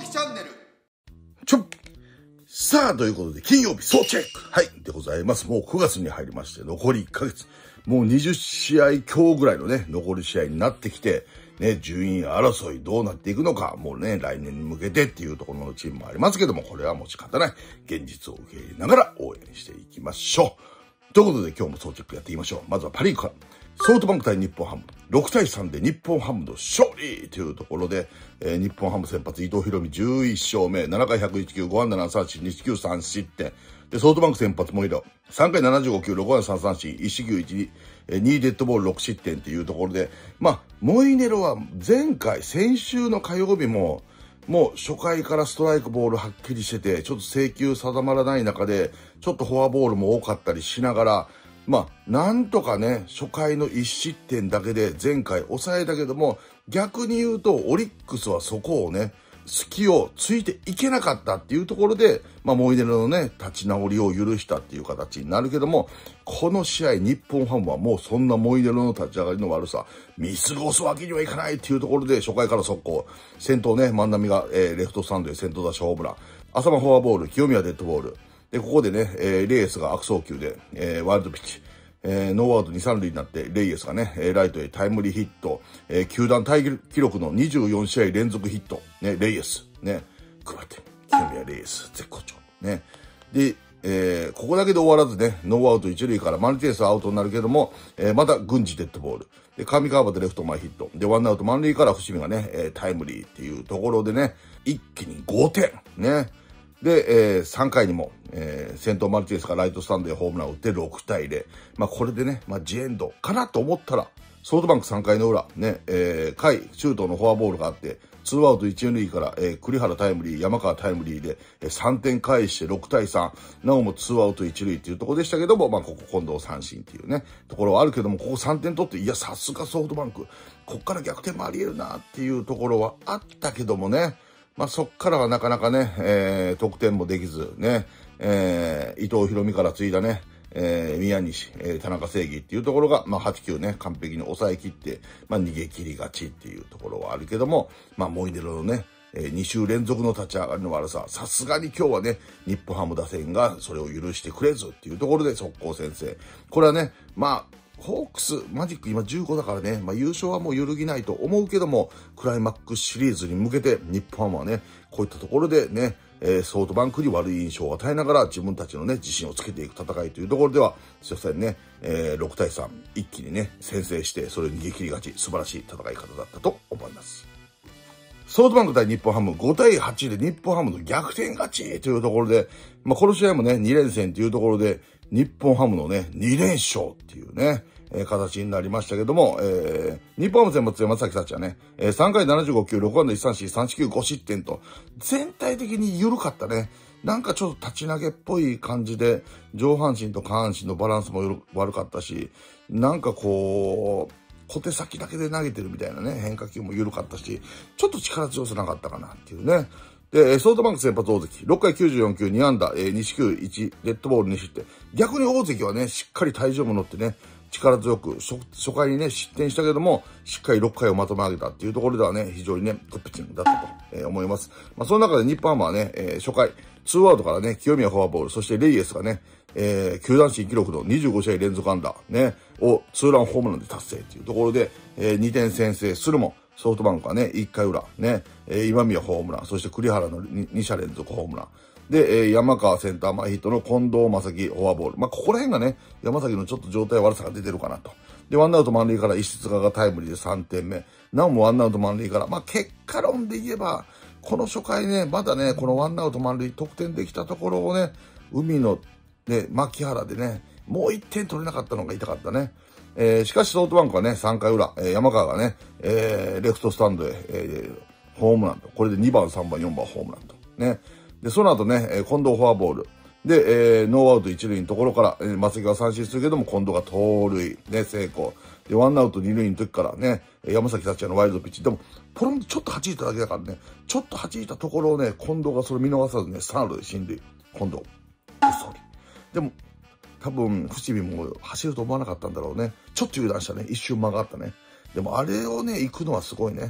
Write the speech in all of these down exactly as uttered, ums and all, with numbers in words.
樹チャンネル。 ちょっさあ、ということで、金曜日、総チェックはい、でございます。もうくがつに入りまして、残りいっかげつ。もうにじゅっしあい強ぐらいのね、残り試合になってきて、ね、順位争いどうなっていくのか、もうね、来年に向けてっていうところのチームもありますけども、これはもう仕方ない。現実を受け入れながら応援していきましょう。ということで、今日も総チェックやっていきましょう。まずはパリーグから。ソフトバンク対日本ハム。ろくたいさんで日本ハムの勝利というところで、えー、日本ハム先発伊藤大海じゅういっしょうめ、ななかいひゃくいちきゅう、ごあんだななさんしん、にしきゅうさんしってん。で、ソフトバンク先発モイロ、さんかいななじゅうごきゅう、ろくあんださんさんしん、いちしきゅういち、にデッドボールろくしってんっていうところで、まあ、モイネロは前回、先週の火曜日も、もう初回からストライクボールはっきりしてて、ちょっと制球定まらない中で、ちょっとフォアボールも多かったりしながら、まあ、なんとかね、初回のいちしってんだけで前回抑えたけども、逆に言うとオリックスはそこをね、隙をついていけなかったっていうところで、まあ、モイネロのね、立ち直りを許したっていう形になるけども、この試合、日本ハムはもうそんなモイネロの立ち上がりの悪さ、見過ごすわけにはいかないっていうところで、初回から速攻、先頭ね、万波が、えー、レフトスタンドで先頭打者ホームラン、浅間フォアボール、清宮デッドボール、で、ここでね、えー、レイエスが悪送球で、えー、ワイルドピッチ。えー、ノーアウトに、さんるいになって、レイエスがね、ライトへタイムリーヒット、えー、球団タイ記録のにじゅうよんしあい連続ヒット、ね、レイエス、ね、配って、清宮レイエス、絶好調、ね。で、えー、ここだけで終わらずね、ノーアウトいちるいからマルティネスアウトになるけども、えー、また軍事デッドボール。で、上川端レフト前ヒット。で、ワンアウト満塁から伏見がね、えー、タイムリーっていうところでね、一気にごてん、ね。で、えー、さんかいにも、えー、先頭マルティネスがライトスタンドへホームランを打ってろくたいゼロ。まあ、これでね、まあ、ジエンドかなと思ったら、ソフトバンクさんかいの裏、ね、えー、甲斐、周東のフォアボールがあって、ツーアウトいちるいから、えー、栗原タイムリー、山川タイムリーで、えー、さんてん返してろくたいさん。なおもツーアウトいちるいっていうところでしたけども、まあ、ここ今度三振っていうね、ところはあるけども、ここさんてん取って、いや、さすがソフトバンク、こっから逆転もあり得るなっていうところはあったけどもね、まあ、そっからはなかなかね、えー、得点もできず、ね、えー、伊藤大海から継いだね、えー、宮西、えー、田中正義っていうところが、まあ、はちきゅうね、完璧に抑え切って、まあ、逃げ切りがちっていうところはあるけども、まあ、モイネロのね、えー、に週連続の立ち上がりの悪さ、さすがに今日はね、日本ハム打線がそれを許してくれずっていうところで速攻先制。これはね、まあ、ホークス、マジック今じゅうごだからね、まあ優勝はもう揺るぎないと思うけども、クライマックスシリーズに向けて日本ハムはね、こういったところでね、えー、ソフトバンクに悪い印象を与えながら自分たちのね、自信をつけていく戦いというところでは、初戦ね、えー、ろくたいさん、一気にね、先制して、それを逃げ切りがち、素晴らしい戦い方だったと思います。ソフトバンク対日本ハムごたいはちで日本ハムの逆転勝ちというところで、まあこの試合もね、にれんせんというところで、日本ハムのね、にれんしょうっていうね、えー、形になりましたけども、えー、日本ハム先発山崎幸はね、えー、さんかいななじゅうごきゅう、ろくあんだいちさんしん、さんしきゅうごしってんと、全体的に緩かったね。なんかちょっと立ち投げっぽい感じで、上半身と下半身のバランスも悪かったし、なんかこう、小手先だけで投げてるみたいなね、変化球も緩かったし、ちょっと力強さなかったかなっていうね。で、ソフトバンク先発大関、ろっかいきゅうじゅうよんきゅう、にあんだ、えー、にしきゅういち、デッドボールに失点。逆に大関はね、しっかり体重も乗ってね、力強く、初, 初回にね、失点したけども、しっかりろっかいをまとめ上げたっていうところではね、非常にね、グッピッチングだったと、えー、思います。まあ、その中で日本ハムはね、えー、初回、ツーアウトからね、清宮フォアボール、そしてレイエスがね、えー、球団新記録のにじゅうごしあい連続安打、ね、をツーランホームランで達成っていうところで、えー、にてん先制するも、ソフトバンクはね、いっかい裏、ね、えー、今宮ホームラン、そして栗原の 2, にしゃ連続ホームラン。で、えー、山川センター前ヒットの近藤正樹フォアボール。まあ、ここら辺がね、山崎のちょっと状態悪さが出てるかなと。で、ワンアウト満塁から石塚がタイムリーでさんてんめ。なおもワンアウト満塁から、まあ、結果論で言えば、この初回ね、まだね、このワンアウト満塁得点できたところをね、海のね、牧原でね、もういってん取れなかったのが痛かったね。えー、しかしソフトバンクはね、さんかい裏、えー、山川がね、えー、レフトスタンドへ、えー、ホームランと。これでにばん、さんばん、よんばんホームランと。ね。で、その後ね、えー、近藤フォアボール。で、えー、ノーアウトいちるいのところから、えー、松木は三振するけども、近藤が盗塁、ね、成功。で、ワンアウトにるいの時からね、山崎達也のワイルドピッチ。でも、ポロンとちょっと弾いただけだからね、ちょっと弾いたところをね、近藤がそれ見逃さずね、三塁で進塁。近藤。嘘に。でも、多分、伏見も走ると思わなかったんだろうね。ちょっと油断したね。一瞬間があったね。でも、あれをね、行くのはすごいね。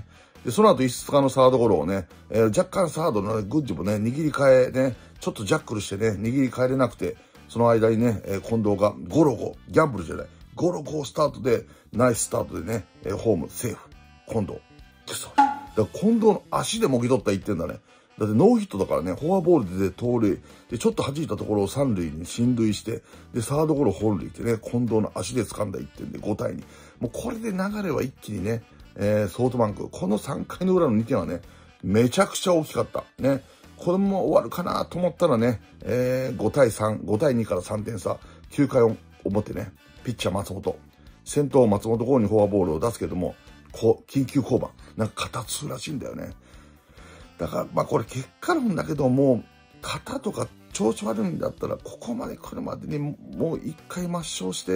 で、その後石塚のサードゴロをね、えー、若干サードの、ね、グッジもね、握り替えね、ちょっとジャックルしてね、握り替えれなくて、その間にね、えー、近藤がゴロゴ、ギャンブルじゃない、ゴロゴスタートで、ナイススタートでね、えー、ホームセーフ。近藤。だから近藤の足でもぎ取ったいってんだね。だってノーヒットだからね、フォアボールで盗塁。で、ちょっと弾いたところを三塁に進塁して、で、サードゴロ本塁ってね、近藤の足で掴んだいってんでごたいに。もうこれで流れは一気にね、えー、ソフトバンク。このさんかいの裏のにてんはね、めちゃくちゃ大きかった。ね。これも終わるかなと思ったらね、えー、ごたいさん、ごたいにからさんてん差。きゅうかい表ね、ピッチャー松本。先頭松本剛にフォアボールを出すけども、こう、緊急降板。なんか肩痛らしいんだよね。だから、まあこれ結果論だけども、肩とか調子悪いんだったら、ここまで来るまでにもう一回抹消して、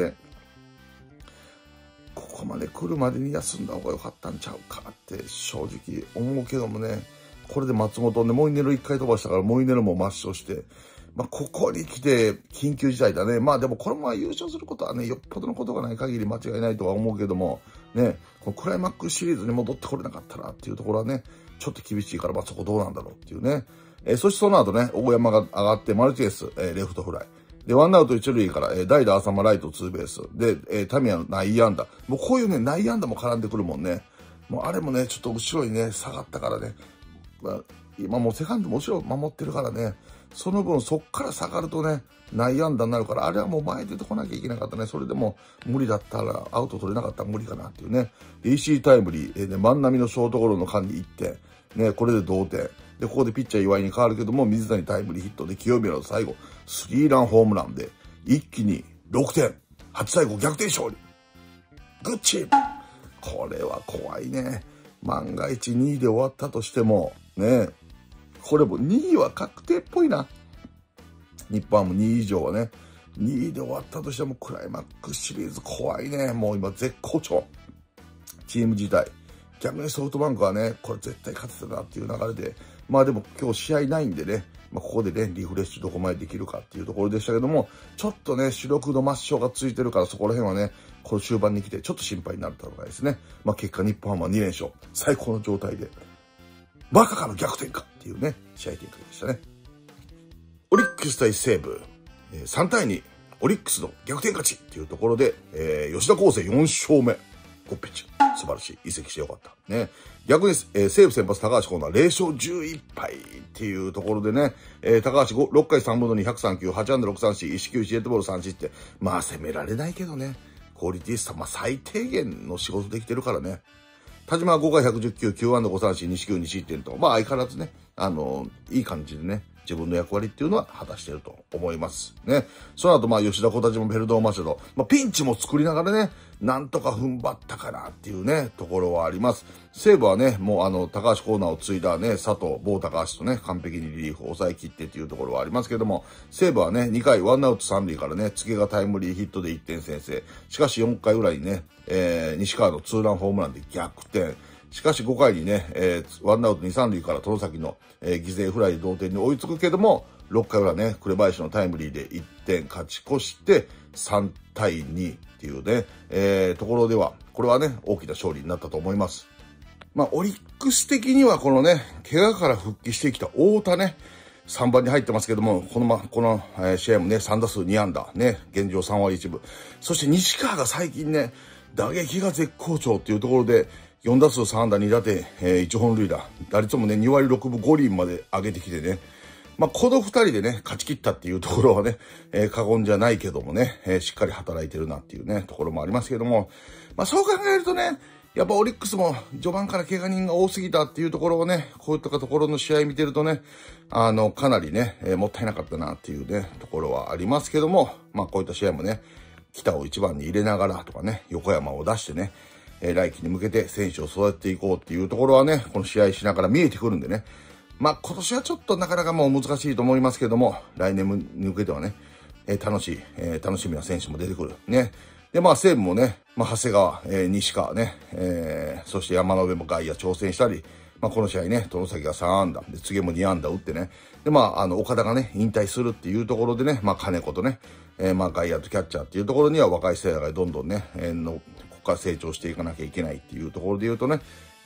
ここまで来るまでに休んだ方が良かったんちゃうかって正直思うけどもね、これで松本ね、モイネロ一回飛ばしたから、モイネロも抹消して、まあここに来て緊急事態だね。まあでもこのまま優勝することはね、よっぽどのことがない限り間違いないとは思うけども、ね、このクライマックスシリーズに戻ってこれなかったらっていうところはね、ちょっと厳しいから、まあそこどうなんだろうっていうね。えー、そしてその後ね、大山が上がってマルティネス、えー、レフトフライ。で、ワンアウト一塁から、えー、代打浅間ライトツーベース。で、えー、タミヤの内野安打。もうこういうね、内野安打も絡んでくるもんね。もうあれもね、ちょっと後ろにね、下がったからね。まあ、今もうセカンドも後ろ守ってるからね。その分そっから下がるとね、内野安打になるから、あれはもう前出てこなきゃいけなかったね。それでも無理だったら、アウト取れなかったら無理かなっていうね。エーシー タイムリー、えー、ね、万波のショートゴロの間にいってん。ね、これで同点。で、ここでピッチャー岩井に変わるけども、水谷タイムリーヒットで清宮の最後、スリーランホームランで、一気にろくてん。はちたいご逆転勝利。グッチーム。これは怖いね。万が一にいで終わったとしても、ね、これもにいは確定っぽいな。日本はもうにい以上はね、にいで終わったとしてもクライマックスシリーズ怖いね。もう今絶好調。チーム自体。逆にソフトバンクはね、これ絶対勝てたなっていう流れで、まあでも今日試合ないんでね、まあここでね、リフレッシュどこまでできるかっていうところでしたけども、ちょっとね、主力の抹消がついてるからそこら辺はね、この終盤に来てちょっと心配になったのがですね、まあ結果日本ハムはにれんしょう、最高の状態で、バカかの逆転かっていうね、試合展開でしたね。オリックス対西武、えー、さんたいに、オリックスの逆転勝ちっていうところで、えー、吉田康生よんしょうめ。ゴッピッチ。素晴らしい。移籍してよかった。ね。逆に、えー、西武先発高橋光成ぜろしょうじゅういっぱいっていうところでね、えー、高橋ろっかいさんぶんのに、ひゃくさんきゅう、はちあんだろくさんしん、いちきゅういちデッドボールさんしって、まあ攻められないけどね。クオリティさ、まあ最低限の仕事できてるからね。田島はごかいひゃくじゅっきゅう、きゅうあんだごさんしん、にしきゅうにしってんと、まあ相変わらずね、あのー、いい感じでね、自分の役割っていうのは果たしていると思いますね。その後、まあ、吉田小田島もベルドーマシャド、まあ、ピンチも作りながらね、なんとか踏ん張ったかなっていうね、ところはあります。西武はね、もうあの、高橋コーナーを継いだね、佐藤、某高橋とね、完璧にリリーフを抑え切ってっていうところはありますけども、西武はね、にかいワンアウトさんるいからね、柘植がタイムリーヒットでいってん先制。しかしよんかい裏にね、えー、西川のツーランホームランで逆転。しかしごかいにね、えー、ワンアウトに、さんるいから外崎の、えー、犠牲フライで同点に追いつくけども、ろっかい裏ね、紅林のタイムリーでいってん勝ち越して、さんたいにっていうね、えー、ところでは、これはね、大きな勝利になったと思います。まあ、オリックス的にはこのね、怪我から復帰してきた太田ね、さんばんに入ってますけども、このま、この、えー、試合もね、さんだすうにあんだ、ね、現状さんわりいちぶ。そして西川が最近ね、打撃が絶好調っていうところで、よんだすうさんあんだにだてん、えー、いちほんるいだ。打率もね、にわりろくぶごりんまで上げてきてね。まあ、このふたりでね、勝ち切ったっていうところはね、えー、過言じゃないけどもね、えー、しっかり働いてるなっていうね、ところもありますけども、まあ、そう考えるとね、やっぱオリックスも序盤から怪我人が多すぎたっていうところをね、こういったところの試合見てるとね、あの、かなりね、えー、もったいなかったなっていうね、ところはありますけども、まあ、こういった試合もね、北を一番に入れながらとかね、横山を出してね、えー、来季に向けて選手を育てていこうっていうところはね、この試合しながら見えてくるんでね。まあ今年はちょっとなかなかもう難しいと思いますけども、来年に向けてはね、えー、楽しい、えー、楽しみな選手も出てくる。ね。で、まあ西武もね、まあ長谷川、えー、西川ね、えー、そして山上も外野挑戦したり、まあこの試合ね、外崎がさんあんだ、で、次もにあんだ打ってね。で、まああの、岡田がね、引退するっていうところでね、まあ金子とね、えー、まあ外野とキャッチャーっていうところには若い世代がどんどんね、えー、の、ここから成長していかなきゃいけないっていうところで言うとね、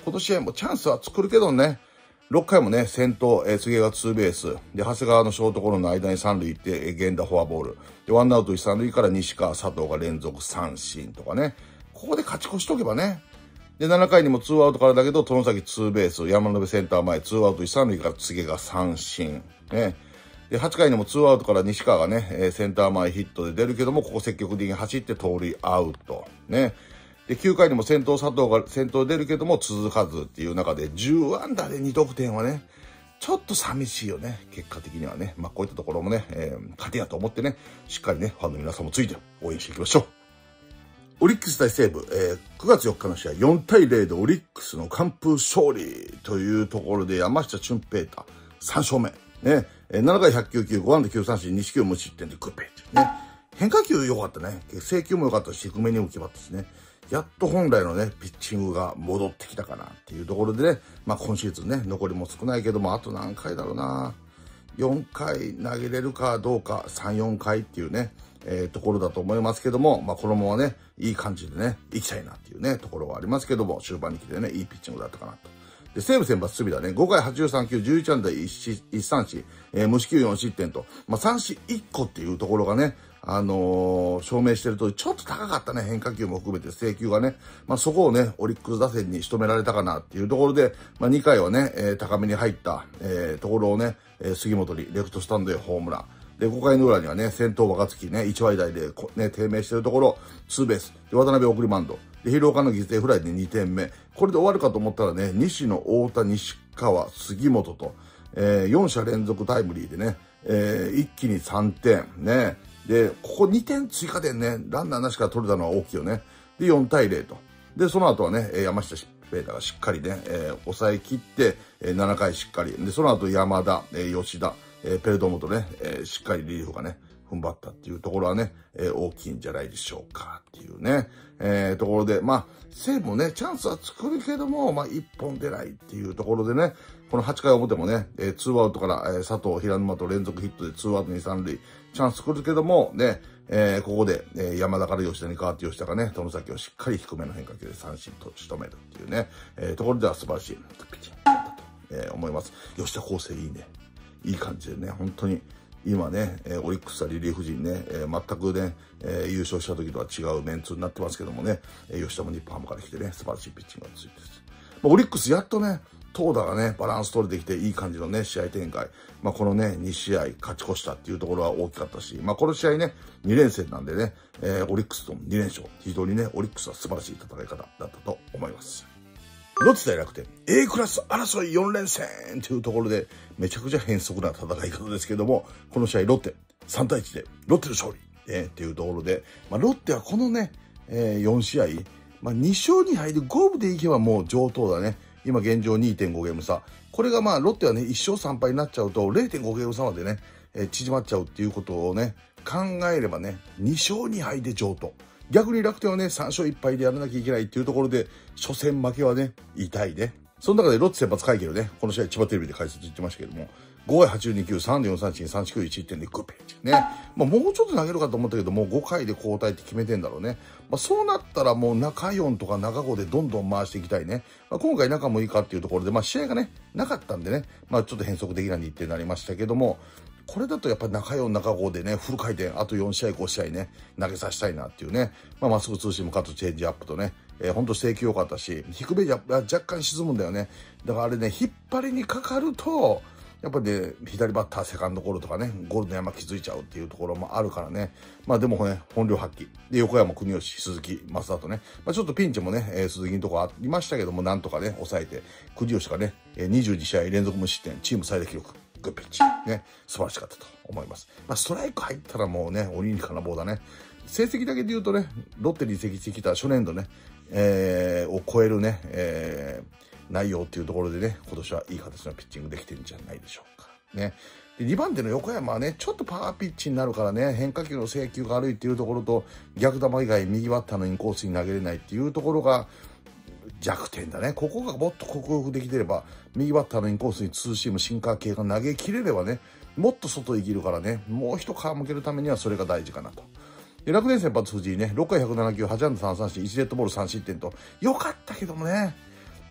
この試合もチャンスは作るけどね、ろっかいもね、先頭、えー、杉がツーベース。で、長谷川のショートゴロの間に三塁行って、えー、源田フォアボール。で、ワンアウト一三塁から西川、佐藤が連続三振とかね。ここで勝ち越しとけばね。で、ななかいにもツーアウトからだけど、外崎ツーベース。山辺センター前、ツーアウト一三塁から柘植が三振。ね。で、はちかいにもツーアウトから西川がね、えー、センター前ヒットで出るけども、ここ積極的に走って盗塁アウト。ね。で、きゅうかいにも先頭佐藤が先頭出るけども続かずっていう中でじゅうアンダーでにとくてんはね、ちょっと寂しいよね。結果的にはね。まあこういったところもね、えー、勝てやと思ってね、しっかりね、ファンの皆さんもついて応援していきましょう。オリックス対西武、えー、くがつよっかの試合よんたいゼロでオリックスの完封勝利というところで山下俊平太さん勝目。ね、えー、ななかいひゃくきゅうきゅう、ごあんだきゅうさんしん、にしきゅう無失点でグッペーね。変化球良かったね。制球も良かったし、低めにも決まったしね。やっと本来のね、ピッチングが戻ってきたかなっていうところでね、まあ今シーズンね、残りも少ないけども、あと何回だろうな。よんかい投げれるかどうか、さん、よんかいっていうね、えー、ところだと思いますけども、まあこのままね、いい感じでね、行きたいなっていうね、ところはありますけども、終盤に来てね、いいピッチングだったかなと。で、西武先発隅田ね、ごかいはちじゅうさんきゅう、じゅういちあんだいち三振、えー、無四球よん失点と、まあ三振いっこっていうところがね、あのー、証明してると、ちょっと高かったね、変化球も含めて制球がね。まあそこをね、オリックス打線に仕留められたかなっていうところで、まあにかいはね、えー、高めに入った、えー、ところをね、えー、杉本にレフトスタンドへホームラン。で、ごかいの裏にはね、先頭若月ね、いちわりだいでね、低迷してるところ、ツーベース。で、渡辺送りバンド。で、広岡の犠牲フライでにてんめ。これで終わるかと思ったらね、西野、太田、西川、杉本と、えー、よんしゃ連続タイムリーでね、えー、一気にさんてん。ね。で、ここにてん追加点ね、ランナーなしから取れたのは大きいよね。で、よんたいゼロと。で、その後はね、山下ペーターがしっかりね、えー、抑え切って、えー、ななかいしっかり。で、その後山田、えー、吉田、えー、ペルドモとね、えー、しっかりリリーフがね、踏ん張ったっていうところはね、えー、大きいんじゃないでしょうかっていうね、えー、ところで、まあ、西武もね、チャンスは作るけども、まあ、一本出ないっていうところでね、このはちかい表もね、えー、ツーアウトから、えー、佐藤、平沼と連続ヒットでツーアウトに三塁、チャンス作るけども、ね、えー、ここで、えー、山田から吉田に変わって吉田がね、外崎をしっかり低めの変化球で三振と仕留めるっていうね、えー、ところでは素晴らしいピッチングだったと、えー、思います。吉田康生いいね。いい感じでね、本当に、今ね、えー、オリックスはリリーフ陣ね、えー、全くね、えー、優勝した時とは違うメンツになってますけどもね、えー、吉田も日本ハムから来てね、素晴らしいピッチングがついてる。まあ、オリックスやっとね、投打がね、バランス取れてきていい感じのね、試合展開。まあ、このね、にしあい勝ち越したっていうところは大きかったし、まあ、この試合ね、にれんせんなんでね、えー、オリックスとにれんしょう。非常にね、オリックスは素晴らしい戦い方だったと思います。ロッテ対楽天 A クラス争いよんれんせんというところでめちゃくちゃ変則な戦い方ですけども、この試合ロッテさんたいいちでロッテの勝利、えー、っていうところで、まあ、ロッテはこのね、えー、よんしあい、まあ、にしょうにはいでごぶでいけばもう上等だね。今現状 にてんご ゲーム差。これがまあロッテはねいっしょうさんぱいになっちゃうと れいてんご ゲーム差までね、えー、縮まっちゃうっていうことをね考えればねにしょうにはいで上等。逆に楽天はね、さんしょういっぱいでやらなきゃいけないっていうところで、初戦負けはね、痛いね。その中でロッテ先発会計のね、この試合千葉テレビで解説言ってましたけども、ごかいはちじゅうにきゅう、さんよんさんしん、さんしきゅういちいってんでグッページ。ね。まあもうちょっと投げるかと思ったけど、もうごかいで交代って決めてんだろうね。まあそうなったらもう中よんとか中ごでどんどん回していきたいね。まあ今回中もいいかっていうところで、まあ試合がね、なかったんでね、まあちょっと変則的な日程になりましたけども、これだとやっぱり中よん、中ごでね、フル回転、あとよんしあい、ごしあいね、投げさせたいなっていうね、まあまっすぐツーシーム、カット、チェンジアップとね、えー、ほんと制球良かったし、低めじゃ若干沈むんだよね。だからあれね、引っ張りにかかると、やっぱりね、左バッターセカンドゴロとかね、ゴールの山気づいちゃうっていうところもあるからね。まあでもね、本領発揮。で、横山、国吉、鈴木、増田とね、まあちょっとピンチもね、えー、鈴木のとこありましたけども、なんとかね、抑えて、国吉がね、にじゅうにしあい連続無失点、チーム最大記録。グッピッチ。ね。素晴らしかったと思います。まあ、ストライク入ったらもうね、鬼に金棒だね。成績だけで言うとね、ロッテに移籍してきた初年度ね、えー、を超えるね、えー、内容っていうところでね、今年はいい形のピッチングできてるんじゃないでしょうか。ね。で、にばん手の横山はね、ちょっとパワーピッチになるからね、変化球の制球が悪いっていうところと、逆球以外右バッターのインコースに投げれないっていうところが、弱点だね。ここがもっと克服できてれば、右バッターのインコースにツーシーム、シンカー系が投げ切れればね、もっと外生きるからね、もう一皮向けるためにはそれが大事かなと。で、楽天先発藤井ね、ろっかいひゃくななきゅう、はちあんださんさんしん、いちデッドボールさんしってんと、良かったけどもね、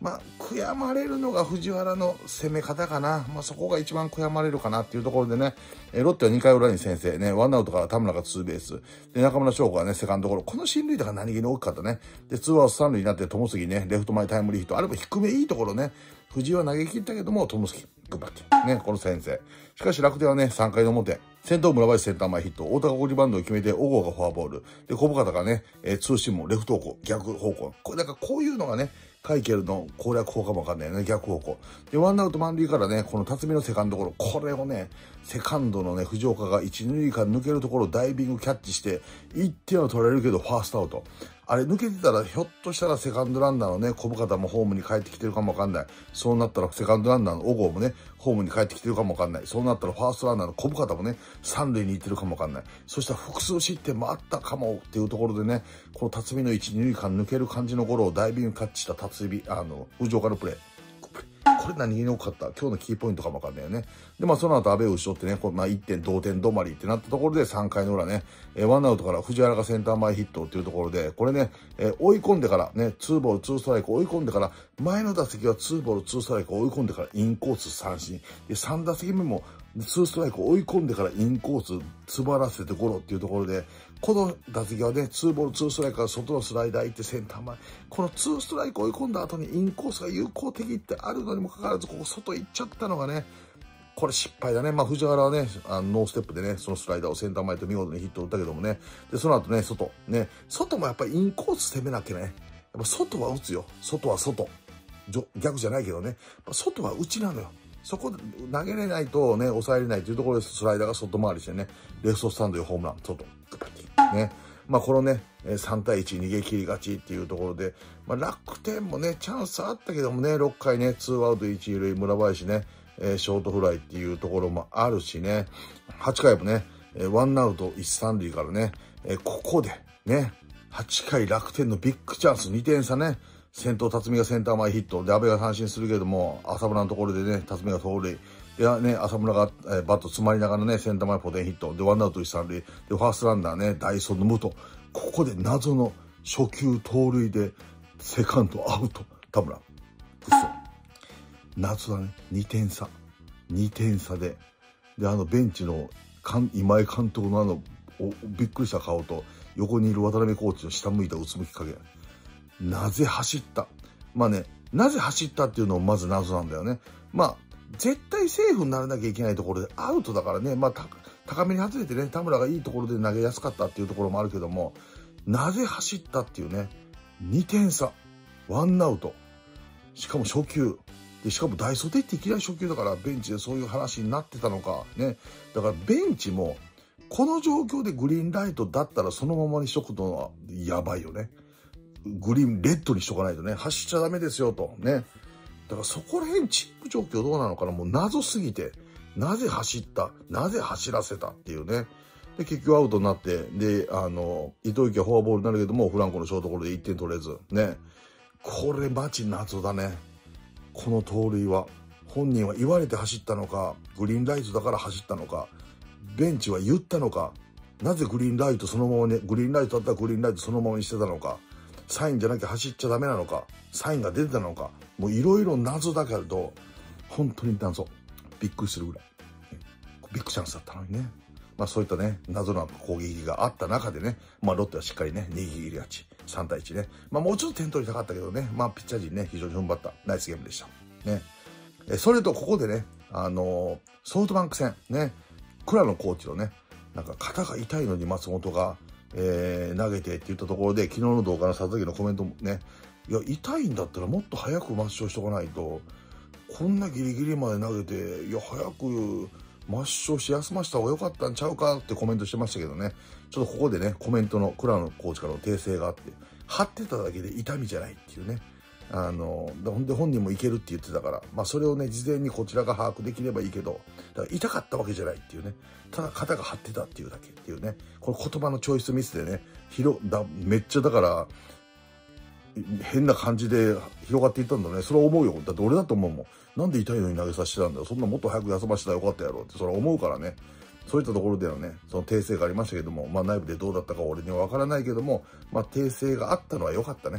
まあ、悔やまれるのが藤原の攻め方かな。まあ、そこが一番悔やまれるかなっていうところでね、えー、ロッテはにかい裏に先制ね、ワンアウトから田村がツーベース。で、中村翔吾がね、セカンドゴロ。この進塁打が何気に大きかったね。で、ツーアウト三塁になって友杉ね、レフト前タイムリーヒット。あれも低めいいところね。藤井は投げ切ったけども、友杉、グッバッキー。ね、この先制。しかし楽天はね、さんかいの表。先頭村林センター前ヒット。大高送りバンドを決めて、小郷がフォアボール。で、小深田がね、えー、ツーシームもレフト方向、逆方向。これ、だからこういうのがね、カイケルの攻略法かもわかんないよね、逆方向。で、ワンアウト満塁からね、この辰巳のセカンドゴロ。これをね、セカンドのね、藤岡が一、二塁間抜けるところをダイビングキャッチして、いってんは取られるけど、ファーストアウト。あれ抜けてたら、ひょっとしたらセカンドランナーのね、小深田もホームに帰ってきてるかもわかんない。そうなったら、セカンドランナーの小郷もね、ホームに帰ってきてるかもわかんない。そうなったら、ファーストランナーの小深田もね、三塁に行ってるかもわかんない。そしたら、複数失点もあったかもっていうところでね、この辰巳の一、二塁間抜ける感じのゴロをダイビングキャッチした辰巳、あの、藤岡のプレー。これ何気に多かった今日のキーポイントかもわかんないよね。で、まあその後安倍を打ち取ってね、これまあいってん同点止まりってなったところでさんかいの裏ね、えー、ワンアウトから藤原がセンター前ヒットっていうところで、これね、えー、追い込んでからね、ツーボールツーストライク追い込んでから、前の打席はツーボールツーストライク追い込んでからインコース三振。で、さん打席目もツーストライク追い込んでからインコース詰まらせてゴロっていうところで、この打席はね、ツーボールツーストライクから外のスライダー行ってセンター前。このツーストライク追い込んだ後にインコースが有効的ってあるのにもかかわらず、ここ外行っちゃったのがね、これ失敗だね。まあ、藤原はね、あのノーステップでね、そのスライダーをセンター前と見事にヒットを打ったけどもね。で、その後ね、外。ね、外もやっぱりインコース攻めなきゃね。やっぱ外は打つよ。外は外。逆じゃないけどね。外は内なのよ。そこで投げれないとね、抑えれないというところでスライダーが外回りしてね、レフトスタンドへホームラン、外。ね。まあこのね、さんたいいち逃げ切り勝ちっていうところで、まあ楽天もね、チャンスあったけどもね、ろっかいね、ツーアウトいち、に塁、村林ね、えー、ショートフライっていうところもあるしね、はちかいもね、ワンアウトいち、さん塁からね、えー、ここでね、はちかい楽天のビッグチャンス、にてん差ね、先頭辰巳がセンター前ヒットで、阿部が三振するけども、浅村のところでね、辰巳が盗塁。で、ね、浅村が、えー、バット詰まりながらね、センター前ポテンヒット。で、ワンアウトいち、さん塁。で、ファーストランナーね、ダイソーの武藤。ここで謎の初球盗塁で、セカンドアウト。田村。くそ。謎だね。にてん差。にてん差で。で、あのベンチの今井監督のあの、びっくりした顔と、横にいる渡辺コーチの下向いたうつむき加減。なぜ走った？まあね、なぜ走ったっていうのもまず謎なんだよね。まあ、絶対セーフにならなきゃいけないところでアウトだからね、まあ、高めに外れてね、田村がいいところで投げやすかったっていうところもあるけども、なぜ走ったっていうね、にてん差、ワンアウト、しかも初球、でしかも大袖っていきなり初球だからベンチでそういう話になってたのか、ね。だからベンチも、この状況でグリーンライトだったらそのままにしとくのはやばいよね。グリーン、レッドにしとかないとね、走っちゃダメですよと、ね。だからそこら辺チップ状況どうなのかな、もう謎すぎて、なぜ走った、なぜ走らせたっていうね。で、結局アウトになって、で、あの、伊藤幸はフォアボールになるけども、フランコのショートゴロでいってん取れず、ね。これマジ謎だね。この盗塁は。本人は言われて走ったのか、グリーンライトだから走ったのか、ベンチは言ったのか、なぜグリーンライトそのままね、グリーンライトだったらグリーンライトそのままにしてたのか、サインじゃなきゃ走っちゃダメなのか、サインが出てたのか、もういろいろ謎だけど、本当に謎。びっくりするぐらい。ビッグチャンスだったのにね。まあそういったね、謎な攻撃があった中でね、まあロッテはしっかりね、握り勝ち。さんたいいちね。まあもうちょっと点取りたかったけどね、まあピッチャー陣ね、非常に踏ん張ったナイスゲームでした。ね。えそれとここでね、あのー、ソフトバンク戦、ね、倉野コーチのね、なんか肩が痛いのに松本が、えー、投げてって言ったところで、昨日の動画の佐々木のコメントもね、いや、痛いんだったらもっと早く抹消しとかないと、こんなギリギリまで投げて、いや、早く抹消して休ました方が良かったんちゃうかってコメントしてましたけどね、ちょっとここでね、コメントの倉野コーチからの訂正があって、張ってただけで痛みじゃないっていうね、あの、ほんで本人もいけるって言ってたから、まあそれをね、事前にこちらが把握できればいいけど、だから痛かったわけじゃないっていうね、ただ肩が張ってたっていうだけっていうね、この言葉のチョイスミスでね、広だめっちゃだから、変な感じで広がっていったんだね。それは思うよ。だって俺だと思うもん。なんで痛いのに投げさせてたんだよ。そんなもっと早く休ませたらよかったやろって、それは思うからね。そういったところではね、その訂正がありましたけども、まあ内部でどうだったか俺にはわからないけども、まあ訂正があったのは良かったね。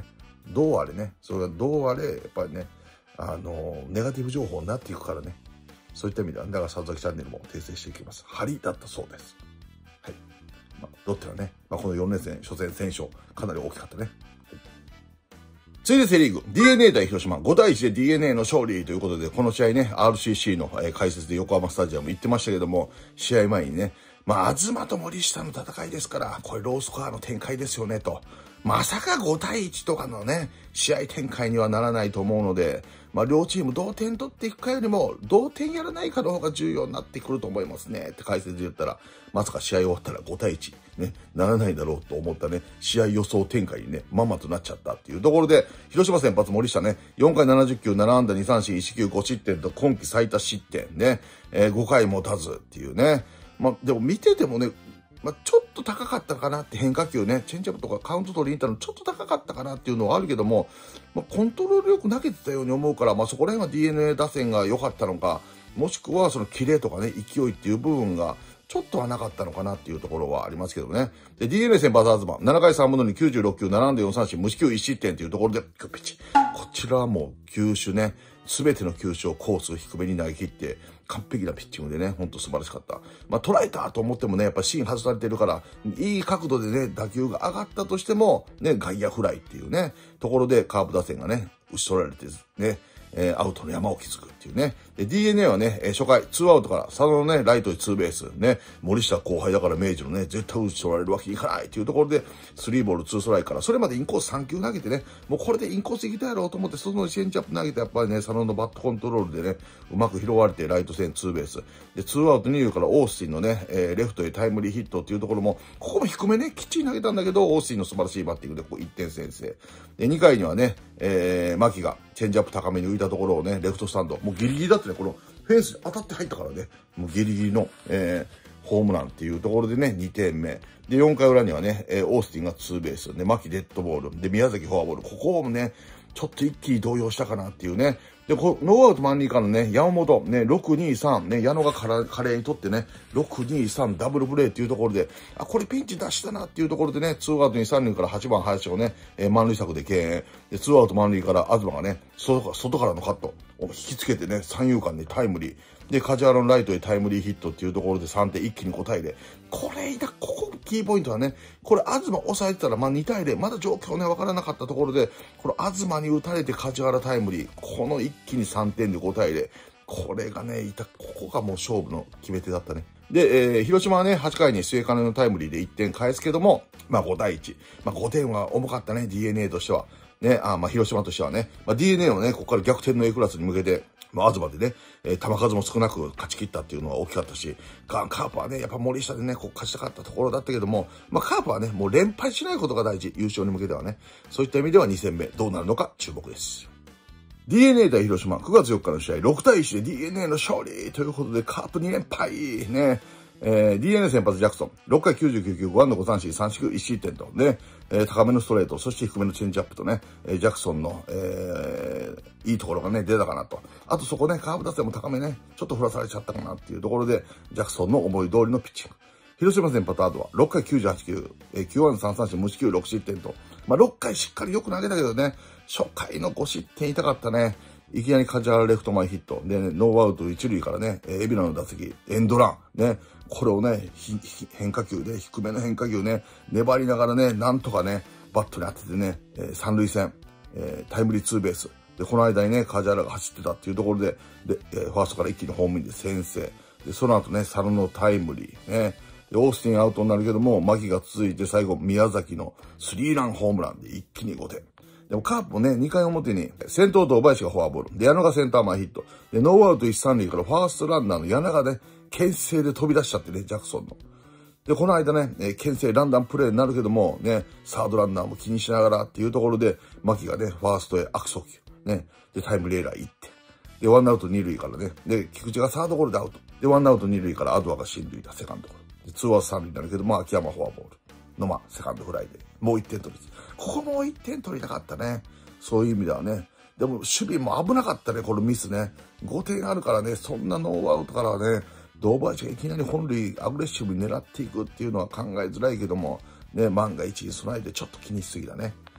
どうあれね、それがどうあれ、やっぱりね、あの、ネガティブ情報になっていくからね。そういった意味では、だから里崎チャンネルも訂正していきます。張りだったそうです。はい。まあ、ロッテはね、まあ、このよん連戦、初戦戦勝、かなり大きかったね。はい、続いてセリーグ、ディーエヌエー 対広島、ごたいいちで ディーエヌエー の勝利ということで、この試合ね、アールシーシー の解説で横浜スタジアム行ってましたけども、試合前にね、まあ、東と森下の戦いですから、これロースコアの展開ですよね、と。まさかごたいいちとかのね、試合展開にはならないと思うので、まあ、両チーム同点取っていくかよりも、同点やらないかの方が重要になってくると思いますね、って解説で言ったら、まさか試合終わったらごたいいち、ね、ならないだろうと思ったね、試合予想展開にね、まんまとなっちゃったっていうところで、広島先発森下ね、よんかいななじゅっきゅう、なな安打に三振いちきゅうご失点と今季最多失点ね、えー、ごかい持たずっていうね、まあ、でも見ててもね、まあ、ちょっと高かったかなって変化球ね、チェンジアップとかカウント取りに行ったのちょっと高かったかなっていうのはあるけども、まあ、コントロールよく投げてたように思うから、まあ、そこら辺は ディーエヌエー 打線が良かったのか、もしくはそのキレとかね、勢いっていう部分がちょっとはなかったのかなっていうところはありますけどね。で、ディーエヌエー 先発東、ななかいさんぶんのにきゅうじゅうろっきゅう、なな安打よん三振、無四球いち失点というところで、ピッチ。こちらはもう球種ね、すべての球種をコース低めに投げ切って、完璧なピッチングでね、ほんと素晴らしかった。まあ、捉えたと思ってもね、やっぱ芯外されてるから、いい角度でね、打球が上がったとしても、ね、外野フライっていうね、ところでカープ打線がね、打ち取られてね、えー、アウトの山を築くっていうね。で、ディーエヌエー はね、えー、初回、ツーアウトから、佐野のね、ライトにツーベース、ね、森下後輩だから明治のね、絶対打ち取られるわけにいかないっていうところで、スリーボールツーストライクから、それまでインコースさん球投げてね、もうこれでインコース行きたいやろうと思って、外のチェンジアップ投げて、やっぱりね、佐野のバットコントロールでね、うまく拾われて、ライト線ツーベース。で、ツーアウトに塁からオースティンのね、えー、レフトへタイムリーヒットっていうところも、ここも低めね、きっちり投げたんだけど、オースティンの素晴らしいバッティングで、こういってん先制。で、にかいにはね、えー、牧が、チェンジアップ高めに浮いたところをね、レフトスタンド、もうギリギリだってね、このフェンスに当たって入ったからね、もうギリギリの、えー、ホームランっていうところでね、にてんめ。で、よんかい裏にはね、えー、オースティンがツーベース、で、牧デッドボール、で、宮崎フォアボール、ここもね、ちょっと一気に動揺したかなっていうね。で、こノーアウト満塁からのね、山本、ね、ろくにさん、ね、矢野がから華麗にとってね、ろくにさんダブルプレーっていうところで、あ、これピンチ出したなっていうところでね、ツーアウトにさん塁からはちばん林をね、えー、満塁策で敬遠。で、ツーアウト満塁から東がね、外外からのカットを引きつけてね、三遊間にタイムリー。で、梶原のライトへタイムリーヒットっていうところでさんてん一気にごたいで、これだ、ここキーポイントはね、これ東抑えてたら、まあにたいゼロ、まだ状況ね、わからなかったところで、この東に打たれて梶原タイムリー、この一気にさんてんでごたいゼロ、これがね、いた、ここがもう勝負の決め手だったね。で、えー、広島はね、はちかいに末金のタイムリーでいってん返すけども、まあごたいいち。まあごてんは重かったね、ディーエヌエー としては。ね、あ、まあ広島としてはね。まあ ディーエヌエー をね、ここから逆転の A クラスに向けて、まあ、東でね、えー、球数も少なく勝ち切ったっていうのは大きかったし、カープはね、やっぱ森下でね、こう勝ちたかったところだったけども、まあ、カープはね、もう連敗しないことが大事、優勝に向けてはね。そういった意味ではに戦目、どうなるのか注目です。ディーエヌエー 対広島、くがつよっかの試合、ろくたいいちで ディーエヌエー の勝利ということで、カープに連敗ね。えー、ディーエヌエー 先発ジャクソン、ろっかいきゅうじゅうきゅう球、ご安打ご三振、さん四球いち失点と、ね、えー、高めのストレート、そして低めのチェンジアップとね、えー、ジャクソンの、えー、いいところがね、出たかなと。あとそこね、カーブ打線も高めね、ちょっと振らされちゃったかなっていうところで、ジャクソンの思い通りのピッチング。広島先発アードは、ろっかいきゅうじゅうはち球、えー、きゅう安打さん三振、無四球ろく失点と、まあ、ろっかいしっかりよく投げたけどね、初回のご失点痛かったね。いきなり梶原レフト前ヒット。で、ね、ノーアウト一塁からね、エビナの打席、エンドラン。ね、これをね、変化球で、低めの変化球ね、粘りながらね、なんとかね、バットに当ててね、えー、三塁線、えー、タイムリーツーベース。で、この間にね、梶原が走ってたっていうところで、で、えー、ファーストから一気にホームインで先制。で、その後ね、佐野のタイムリー。ね。で、オースティンアウトになるけども、牧が続いて最後、宮崎のスリーランホームランで一気にごてん。でもカープもね、にかい表に、先頭と小林がフォアボール。で、矢野がセンター前ヒット。で、ノーアウト一三塁からファーストランナーの矢野がね、牽制で飛び出しちゃってね、ジャクソンの。で、この間ね、えー、牽制ランダムプレーになるけども、ね、サードランナーも気にしながらっていうところで、牧がね、ファーストへ悪送球。ね、で、タイムリーエラー行って。で、ワンアウト二塁からね、で、菊池がサードゴロでアウト。で、ワンアウト二塁からアドアが進塁だ、セカンドゴロ。で、ツーアウト三塁になるけども、秋山フォアボール。のま、セカンドフライで、もう一点取り。ここもう一点取りたかったね。そういう意味ではね。でも、守備も危なかったね、このミスね。ごてんあるからね、そんなノーアウトからはね、堂林がいきなり本塁アグレッシブに狙っていくっていうのは考えづらいけども、ね、万が一に備えてちょっと気にしすぎだね。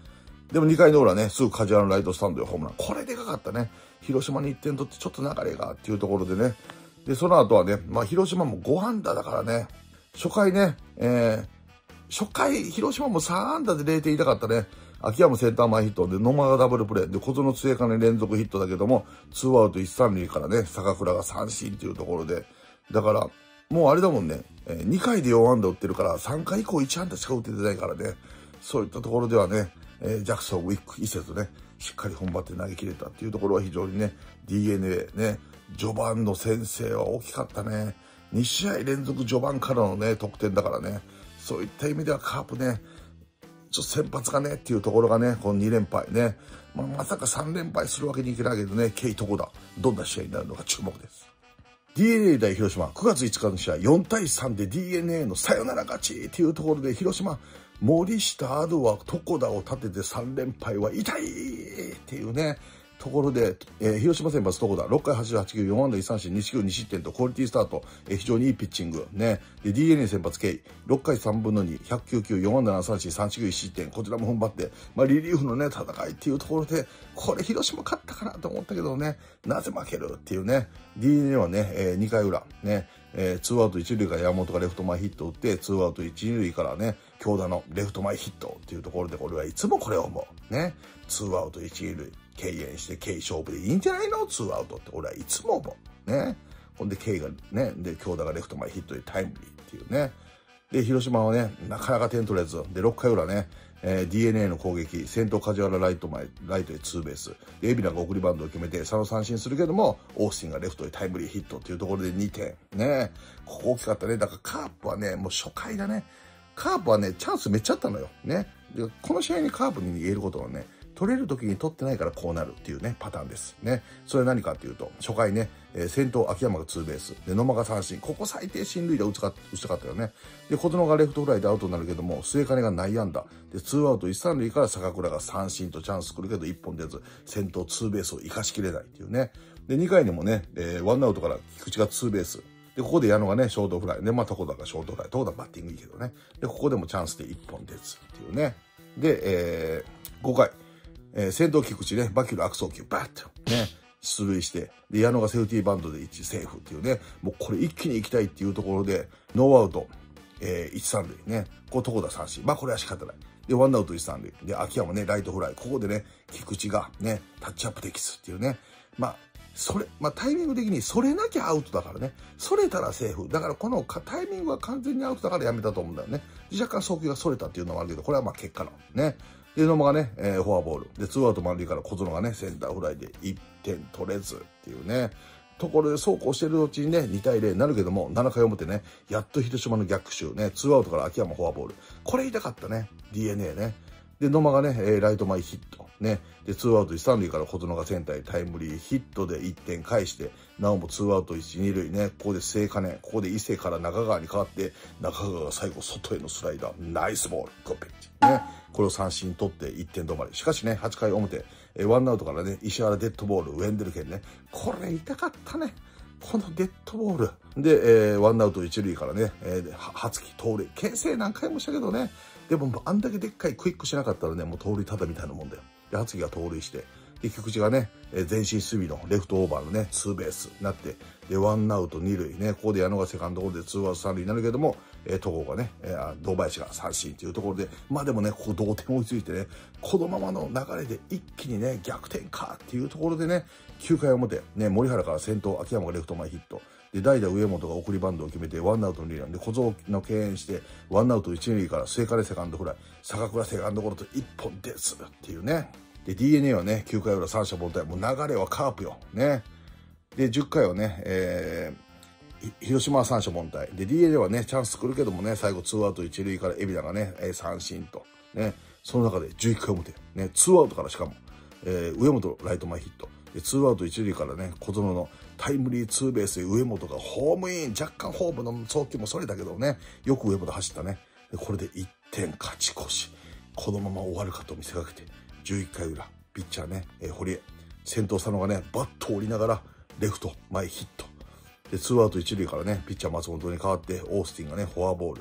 でもにかいの裏ね、すぐ梶原のライトスタンドでホームラン。これでかかったね。広島にいってん取ってちょっと流れがっていうところでね。で、その後はね、まあ広島もご安打だからね。初回ね、えー、初回、広島もさん安打でれいてん痛かったね。秋山センター前ヒットで野間がダブルプレーで小園末金連続ヒットだけども、ツーアウトいち、さん塁からね、坂倉が三振っていうところで。だから、もうあれだもんね、えー、にかいでよん安打打ってるから、さんかい以降いち安打しか打ってないからね。そういったところではね、えー、ジャクソン、ウィック、伊勢とね、しっかり踏ん張って投げ切れたっていうところは非常にね、ディーエヌエー ね、序盤の先制は大きかったね。に試合連続序盤からのね、得点だからね。そういった意味ではカープね、ちょっと先発がねっていうところがね、このに連敗ね。まあ、まさかさん連敗するわけにいけないけどね、ケイトコだ。どんな試合になるのか注目です。ディーエヌエー 対広島、くがついつかの試合、よんたいさんで ディーエヌエー のサヨナラ勝ちっていうところで、広島、森下、アドは床田を立ててさん連敗は痛いっていうね、ところで、えー、広島先発床田、ろっかいはちじゅうはちきゅう、よん安打いち三振、に四球に失点とクオリティスタート、えー、非常にいいピッチング。ね。で、ディーエヌエー 先発 K、ろっかいさんぶんのに、ひゃくきゅう球、よん安打なな三振、さん四球いち失点、こちらも踏ん張って、まあ、リリーフのね、戦いっていうところで、これ広島勝ったかなと思ったけどね、なぜ負けるっていうね、ディーエヌエー はね、えー、にかい裏、ね、えー、ツーアウトいち塁から山本がレフト前ヒットを打って、ツーアウトいち、に塁からね、京田のレフト前ヒットっていうところで、俺はいつもこれを思う。ね。ツーアウトいち、に塁。敬遠して、K 勝負でいいんじゃないの ?ツーアウトって俺はいつも思う。ね。ほんで、K がね、で、京田がレフト前ヒットでタイムリーっていうね。で、広島はね、なかなか点取れず。で、ろっかい裏ね、えー、ディーエヌエー の攻撃、先頭梶原ライト前、ライトへツーベース。で、海老名が送りバントを決めて、佐野三振するけども、オースティンがレフトへタイムリーヒットっていうところでにてん。ね。ここ大きかったね。だからカープはね、もう初回だね。カープはね、チャンスめっちゃあったのよ。ね。で、この試合にカープに言えることはね、取れる時に取ってないからこうなるっていうね、パターンです。ね。それは何かっていうと、初回ね、えー、先頭秋山がツーベース、で、野間が三振。ここ最低進塁打打ちか打ちたかったよね。で、小園がレフトフライでアウトになるけども、末金が内野安打。で、ツーアウトいち、さん塁から坂倉が三振とチャンス来るけど、いっぽん出ず、先頭ツーベースを生かしきれないっていうね。で、にかいにもね、えー、ワンアウトから菊池がツーベース。で、ここで矢野がね、ショートフライ。で、まあ、床田がショートフライ。床田バッティングいいけどね。で、ここでもチャンスでいっぽん出ずっていうね。で、えー、ごかい。えー、先頭菊池ね、バキュル悪送球、バッとね、出塁して、で、矢野がセーフティーバントでいちセーフっていうね、もうこれ一気に行きたいっていうところで、ノーアウト、えー、いち、さん塁ね、こう、床田三振。まあ、これは仕方ない。で、ワンアウトいち、さん塁。で、秋山ね、ライトフライ。ここでね、菊池がね、タッチアップできずっていうね、まあ、それ、まあ、タイミング的にそれなきゃアウトだからね。それたらセーフ。だからこのタイミングは完全にアウトだからやめたと思うんだよね。若干送球がそれたっていうのもあるけど、これはまあ結果のね。で、野間がね、えー、フォアボール。で、ツーアウト満塁から小園がね、センターフライでいってん取れずっていうね。ところで、そうこうしてるうちにね、にたいゼロになるけども、ななかい表ね、やっと広島の逆襲ね、ツーアウトから秋山フォアボール。これ痛かったね。ディーエヌエー ね。で、野間がね、えー、ライト前ヒット。ね。で、ツーアウトいち、さん塁から小園がセンターへタイムリーヒットでいってん返して、なおもツーアウトいち、に塁ね。ここで末金。ここで伊勢から中川に変わって、中川が最後外へのスライダー。ナイスボール。グッピッチ。ね。これを三振取っていってん止まり。しかしね、はちかい表、えー、ワンアウトからね、石原デッドボール、ウェンデルケンね。これ痛かったね。このデッドボール。で、えー、ワンアウトいち塁からね、えー、初期盗塁。牽制何回もしたけどね。でも、あんだけでっかいクイックしなかったらね、もう盗塁ただみたいなもんだよ。で、初期が盗塁して、で、菊池がね、えー、前進守備のレフトオーバーのね、ツーベースになって、で、ワンアウトに塁ね、ここで矢野がセカンドゴールでツーアウトさん塁になるけども、えー、戸郷がね、えー、堂林が三振っていうところで、まあでもね、ここ同点追いついてね、このままの流れで一気にね、逆転かっていうところでね、きゅうかい表、ね、森原から先頭、秋山がレフト前ヒット。で、代打上本が送りバントを決めて、ワンアウトのリーダーで、小僧の敬遠して、ワンアウトいち塁から末金セカンドフライ、坂倉セカンドゴロといっぽんですっていうね。で、ディーエヌエー はね、きゅうかい裏三者凡退、もう流れはカープよ。ね。で、じゅっかいはね、えー、広島は三者凡退。で、ディーエヌエー はね、チャンス来るけどもね、最後ツーアウトいち塁から海老名がね、えー、三振と。ね。その中でじゅういっかい表。ね、ツーアウトからしかも、えー、上本ライト前ヒット。で、ツーアウトいち塁からね、小園のタイムリーツーベースで上本がホームイン。若干ホームの送球もそれだけどね、よく上本走ったね。で、これでいってん勝ち越し。このまま終わるかと見せかけて、じゅういっかい裏、ピッチャーね、えー、堀江。先頭佐野がね、バットを折りながら、レフト前ヒット。で、ツーアウトいち塁からね、ピッチャー松本に代わって、オースティンがね、フォアボール。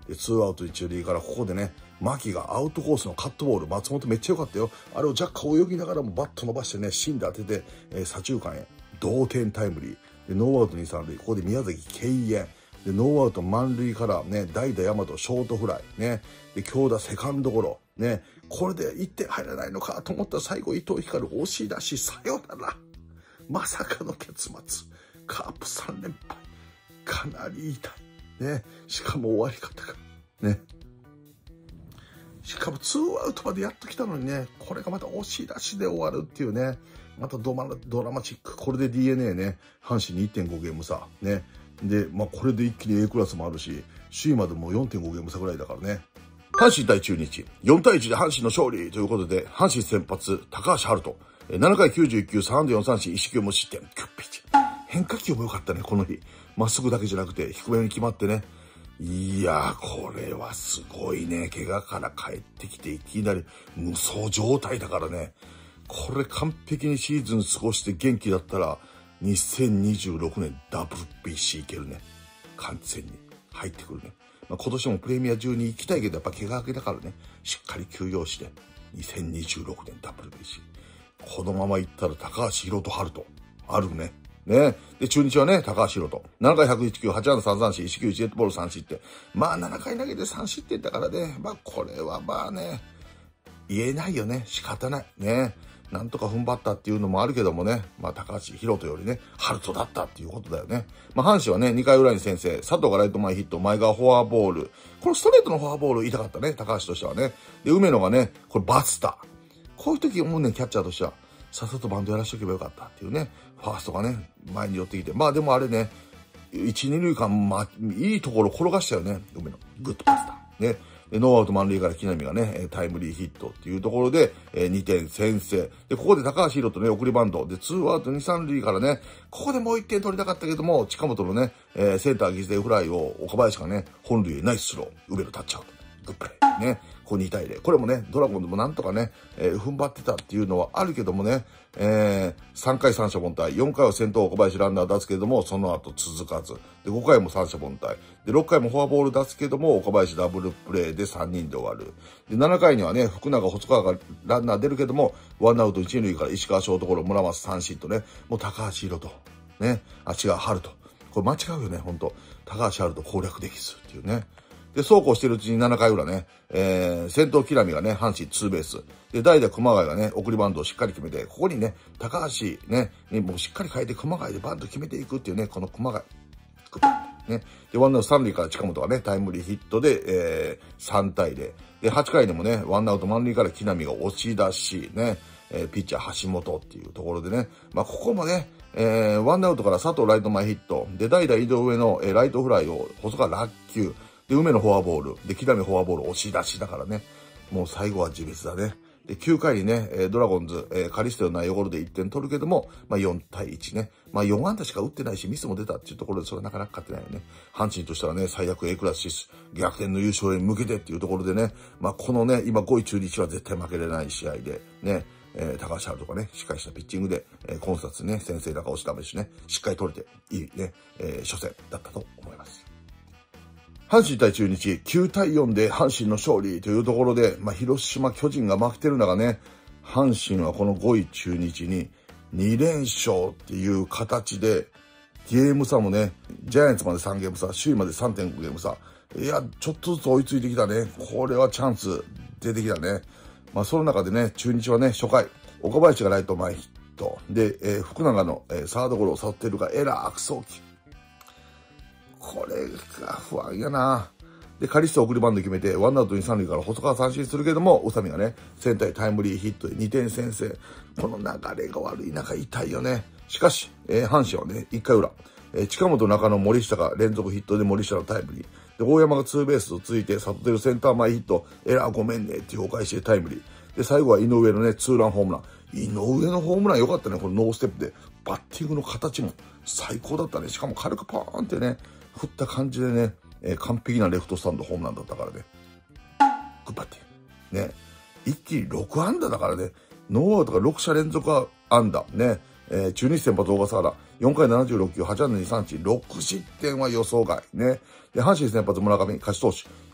で、ツーアウト一塁からここでね、牧がアウトコースのカットボール、松本めっちゃ良かったよ。あれを若干泳ぎながらもバット伸ばしてね、芯で当てて、えー、左中間へ同点タイムリー。で、ノーアウトに、さん塁。ここで宮崎敬遠。で、ノーアウト満塁からね、代打大和ショートフライ。ね。で、強打セカンドゴロ。ね。これでいってん入らないのかと思ったら最後伊藤光押し出し、さよなら。まさかの結末。カープさん連敗。かなり痛い。ね。しかも終わり方が。ね。しかもツーアウトまでやっと来たのにね、これがまた押し出しで終わるっていうね。またドマドラマチック。これで ディーエヌエー ね、阪神に いってんご ゲーム差。ね。で、まあこれで一気に A クラスもあるし、首位までも よんてんご ゲーム差ぐらいだからね。阪神対中日。よんたいいちで阪神の勝利ということで、阪神先発、高橋遥人。ななかいきゅうじゅういっきゅう、さんあんだよんさんしん、一四球無失点。キュッピチ。変化球も良かったね、この日。まっすぐだけじゃなくて、低めに決まってね。いやー、これはすごいね。怪我から帰ってきて、いきなり無双状態だからね。これ完璧にシーズン過ごして元気だったら、にせんにじゅうろくねん ダブリュービーシー いけるね。完全に入ってくるね。まあ、今年もプレミアじゅうに行きたいけど、やっぱ怪我明けだからね、しっかり休養して、にせんにじゅうろくねん ダブリュービーシー。このまま行ったら高橋宏斗春人。あるね。ね。で、中日はね、高橋宏斗。ななかいひゃくいちきゅう、はちあんださんさんしん、いちきゅういちデッドボールさん失点。まあ、ななかい投げてさん失点だからね。まあ、これはまあね、言えないよね。仕方ない。ね。なんとか踏ん張ったっていうのもあるけどもね。まあ、高橋宏斗よりね、春人だったっていうことだよね。まあ、阪神はね、にかい裏に先制。佐藤がライト前ヒット、前川フォアボール。このストレートのフォアボール言いたかったね。高橋としてはね。で、梅野がね、これバスター。こういう時思うねん、キャッチャーとしては。さっさとバントやらしとけばよかったっていうね。ファーストがね、前に寄ってきて。まあでもあれね、一、二塁間、まあ、いいところ転がしたよね。梅野。グッドパスタ。ね。で、ノーアウト満塁から木浪がね、タイムリーヒットっていうところで、にてん先制。で、ここで高橋宏斗ね、送りバント。で、ツーアウトに、さん塁からね、ここでもういってん取りたかったけども、近本のね、えー、センター犠牲フライを岡林がね、本塁へナイススロー。梅野タッチアウト。グップレー。ね。ここにたいゼロ。これもね、ドラゴンでもなんとかね、えー、踏ん張ってたっていうのはあるけどもね、えー、さんかい三者凡退。よんかいは先頭岡林ランナー出すけども、その後続かず。で、ごかいも三者凡退。で、ろっかいもフォアボール出すけども、岡林ダブルプレーでさんにんで終わる。で、ななかいにはね、福永、細川がランナー出るけども、ワンアウト一塁から石川ショートゴロ、村松三振とね、もう高橋宏斗。ね、あ、違う、春人。これ間違うよね、ほんと。高橋春人攻略できずっていうね。で、そうこうしてるうちにななかい裏ね、えー、先頭木浪がね、阪神ツーベース。で、代打熊谷がね、送りバントをしっかり決めて、ここにね、高橋ね、にもうしっかり変えて熊谷でバント決めていくっていうね、この熊谷。ね。で、ワンアウトさん塁から近本がね、タイムリーヒットで、えー、さんたいゼロ。で、はちかいでもね、ワンアウト満塁から木浪が押し出し、ね、えー、ピッチャー橋本っていうところでね、まあ、ここもね、えー、ワンアウトから佐藤ライト前ヒット。で、代打井上の、えー、ライトフライを細川落球。で、梅のフォアボール。で、木浪フォアボール押し出しだからね。もう最後は自滅だね。で、きゅうかいにね、えー、ドラゴンズ、えー、カリステの内容ゴロでいってん取るけども、まあよんたいいちね。まあよんあんだしか打ってないし、ミスも出たっていうところで、それはなかなか勝ってないよね。阪神としてはね、最悪 A クラスシス、逆転の優勝へ向けてっていうところでね、まあこのね、今ごい中日は絶対負けれない試合で、ね、えー、高橋春とかね、しっかりしたピッチングで、えー、コンスタンツね、先制だか押しダメしね、しっかり取れていいね、えー、初戦だったと思います。阪神対中日、きゅうたいよんで阪神の勝利というところで、まあ、広島、巨人が負けてる中ね、阪神はこのごい中日ににれんしょうっていう形で、ゲーム差もね、ジャイアンツまでさんゲーム差、首位まで さんてんご ゲーム差。いや、ちょっとずつ追いついてきたね。これはチャンス出てきたね。まあ、その中でね、中日はね、初回、岡林がライト前ヒット。で、えー、福永の、えー、サードゴロを誘ってるがエラー悪送球。これが不安やな。で、カリスト送りバント決めて、ワンアウトに、さん塁から細川三振するけども、宇佐美がね、センターへタイムリーヒットでにてん先制。この流れが悪い中痛いよね。しかし、えー、阪神はね、いっかい裏、えー、近本中野森下が連続ヒットで森下のタイムリー。で、大山がツーベースをついて、里出るセンター前ヒット、エラーごめんねっていうお返しでタイムリー。で、最後は井上のね、ツーランホームラン。井上のホームラン良かったね。このノーステップで。バッティングの形も最高だったね。しかも軽くパーンってね、振った感じでね、えー、完璧なレフトスタンドホームランだったからね。グッバッティング。ね。一気にろくあんだだからね。ノーアウトがろくしゃ連続安打。ね。えー、中日先発小笠原。よんかいななじゅうろっきゅう、はちあんだにさんち、ろくしってんは予想外。ね。で、阪神先発村上、勝ち投手。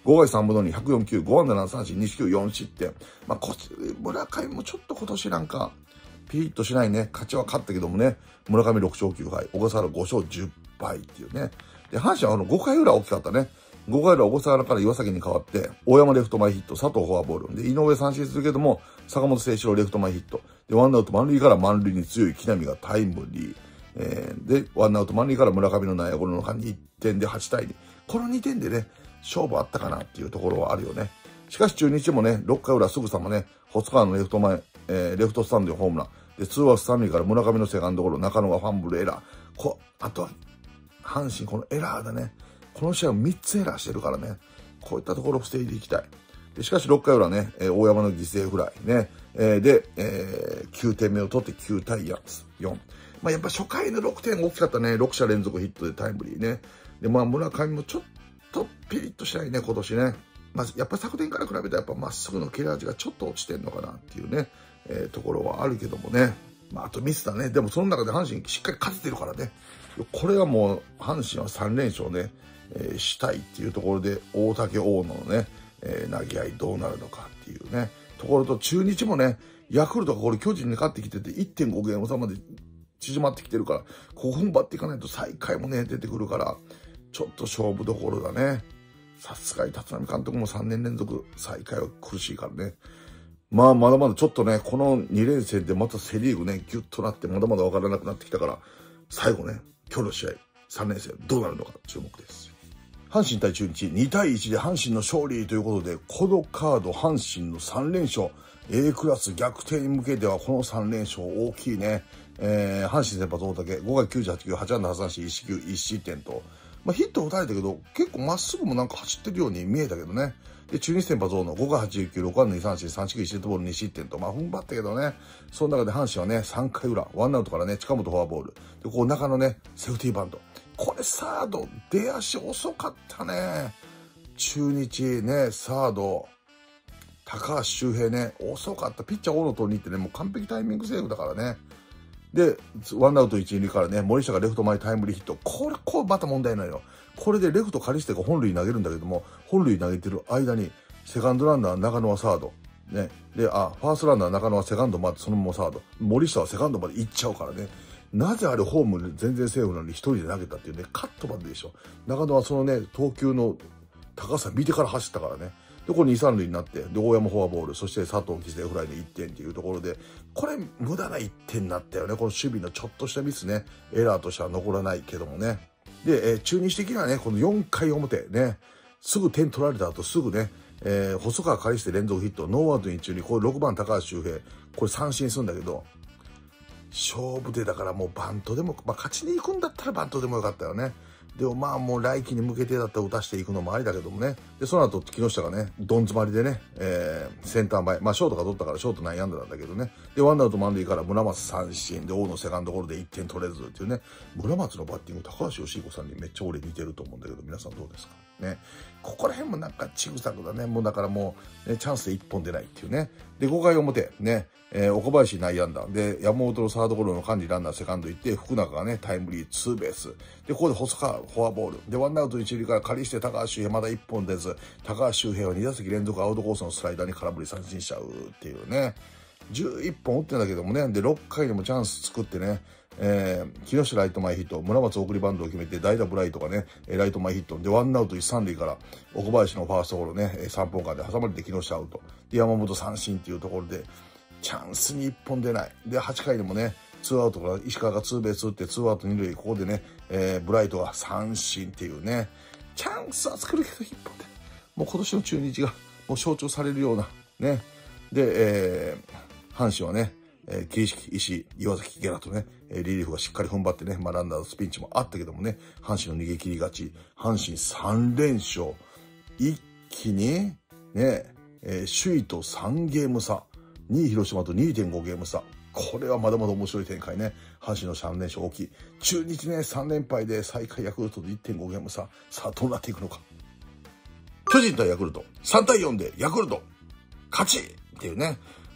ごかいさんぶんのに、ひゃくよん球、ご安打なな三振、に四球よん失点。まあ、こっち、村上もちょっと今年なんか、ピリッとしないね。勝ちは勝ったけどもね、村上ろく勝きゅう敗、小笠原ご勝じゅっ敗っていうね。で、阪神はあのごかい裏大きかったね。ごかい裏小笠原から岩崎に変わって、大山レフト前ヒット、佐藤フォアボール。で、井上三振するけども、坂本誠志郎レフト前ヒット。で、ワンアウト満塁から満塁に強い木浪がタイムリー。えー、で、ワンアウト満塁から村上の内野ゴロの間にいってんではちたいに。このにてんでね、勝負あったかなっていうところはあるよね。しかし中日もね、ろっかい裏すぐさまね、細川のレフト前、えー、レフトスタンドでホームラン。で、ツーアウト三塁から村上のセカンドゴロ、中野がファンブルエラー。こ、あとは、阪神このエラーだね。この試合みっつエラーしてるからね。こういったところを防いでいきたい。でしかしろっかい裏ね、えー、大山の犠牲フライね。えー、で、えー、きゅうてんめを取ってきゅう対よん。まあやっぱ初回のろくてん大きかったね。ろく者連続ヒットでタイムリーね。で、まあ村上もちょっとピリッとしないね、今年ね。まあやっぱ昨年から比べたらやっぱまっすぐの切れ味がちょっと落ちてんのかなっていうね、えー、ところはあるけどもね。まああとミスだね。でもその中で阪神しっかり勝ててるからね。これはもう阪神はさん連勝ね、えー、したいっていうところで大竹大野のね、えー、投げ合いどうなるのかっていうね、ところと中日もね、ヤクルトがこれ巨人に勝ってきてて いってんご ゲーム差まで縮まってきてるから、ここ踏ん張っていかないと最下位もね、出てくるから、ちょっと勝負どころだね。さすがに立浪監督もさんねん連続最下位は苦しいからね。まあまだまだちょっとね、このに連戦でまたセリーグね、ギュッとなってまだまだ分からなくなってきたから、最後ね、今日の試合さん連戦どうなるのか注目です。阪神対中日に対いちで阪神の勝利ということで、このカード阪神のさん連勝、A クラス逆転に向けてはこのさん連勝大きいね。えー、阪神先発大竹、ごかいきゅうじゅうはち球、はち安打はち三振、いち四球、いち失点と、まあ、ヒットを打たれたけど、結構まっすぐもなんか走ってるように見えたけどね。で、中日先発大野、ごかいはちじゅう球、ろく安打に三振、さん四球、いちデッドボール、に失点と、まあ、踏ん張ったけどね。その中で阪神はね、さんかい裏、ワンアウトからね、近本フォアボール。で、こう中のね、セーフティーバント。これサード、出足遅かったね。中日ね、サード、高橋周平ね、遅かった。ピッチャー大野とにってね、もう完璧タイミングセーフだからね。で、ワンアウトいち、に塁からね、森下がレフト前タイムリーヒット。これ、こうまた問題ないよ。これでレフト借りしてが本塁投げるんだけども、本塁投げてる間に、セカンドランナー中野はサード。ね。で、あ、ファーストランナー中野はセカンドまでそのままサード。森下はセカンドまで行っちゃうからね。なぜあれホームで全然セーフなのに一人で投げたっていうね、カットまででしょ。中野はそのね、投球の高さ見てから走ったからね。で、これに、さん塁になって、で、大山フォアボール、そして佐藤犠牲フライでいってんっていうところで、これ無駄ないってんになったよね。この守備のちょっとしたミスね、エラーとしては残らないけどもね。で、えー、中日的にはね、このよんかい表ね、すぐ点取られた後すぐね、えー、細川借りして連続ヒット、ノーアウト一塁、これろくばん高橋周平、これ三振するんだけど、勝負でだからもうバントでも、まあ勝ちに行くんだったらバントでもよかったよね。でもまあもう来季に向けてだったら打たしていくのもありだけどもね。で、その後木下がね、どん詰まりでね、えー、センター前、まあショートが取ったからショート内野安打なんだけどね。で、ワンアウト満塁から村松三振で大野セカンドゴロでいってん取れずっていうね。村松のバッティング、高橋義彦さんにめっちゃ俺似てると思うんだけど、皆さんどうですかね。ここら辺もなんかちぐさくだね。もうだからもう、ね、チャンスでいっぽん出ないっていうね。で、ごかい表、ね、えー、岡林内野安打。で、山本のサードゴロの間にランナーセカンド行って、福永がね、タイムリーツーベース。で、ここで細川フォアボール。で、ワンアウト一塁から借りして高橋周平まだいっぽん出ず、高橋周平はに打席連続アウトコースのスライダーに空振り三振しちゃうっていうね。じゅういっぽん打ってんだけどもね。で、ろっかいでもチャンス作ってね。えー、木下ライト前ヒット、村松送りバントを決めて、代打ブライトがね、ライト前ヒット。で、ワンアウト一、三塁から、岡林のファーストゴロね、さんぽんかんで挟まれて木下アウト。で、山本三振っていうところで、チャンスにいっぽん出ない。で、はちかいでもね、ツーアウトから石川がツーベース打って、ツーアウトに塁、ここでね、えー、ブライトが三振っていうね、チャンスは作るけどいっぽんで、もう今年の中日がもう象徴されるような、ね。で、えー、阪神はね、えー、桐敷、石井、岩崎、ゲラとね、えー、リリーフがしっかり踏ん張ってね、まあランナーのスピンチもあったけどもね、阪神の逃げ切り勝ち、阪神さん連勝、一気に、ね、えー、首位とさんゲーム差、にい広島と にてんご ゲーム差。これはまだまだ面白い展開ね。阪神のさん連勝大きい。中日ね、さん連敗で最下位ヤクルトで いってんご ゲーム差。さあ、どうなっていくのか。巨人対ヤクルト、さん対よんでヤクルト、勝ちっていうね。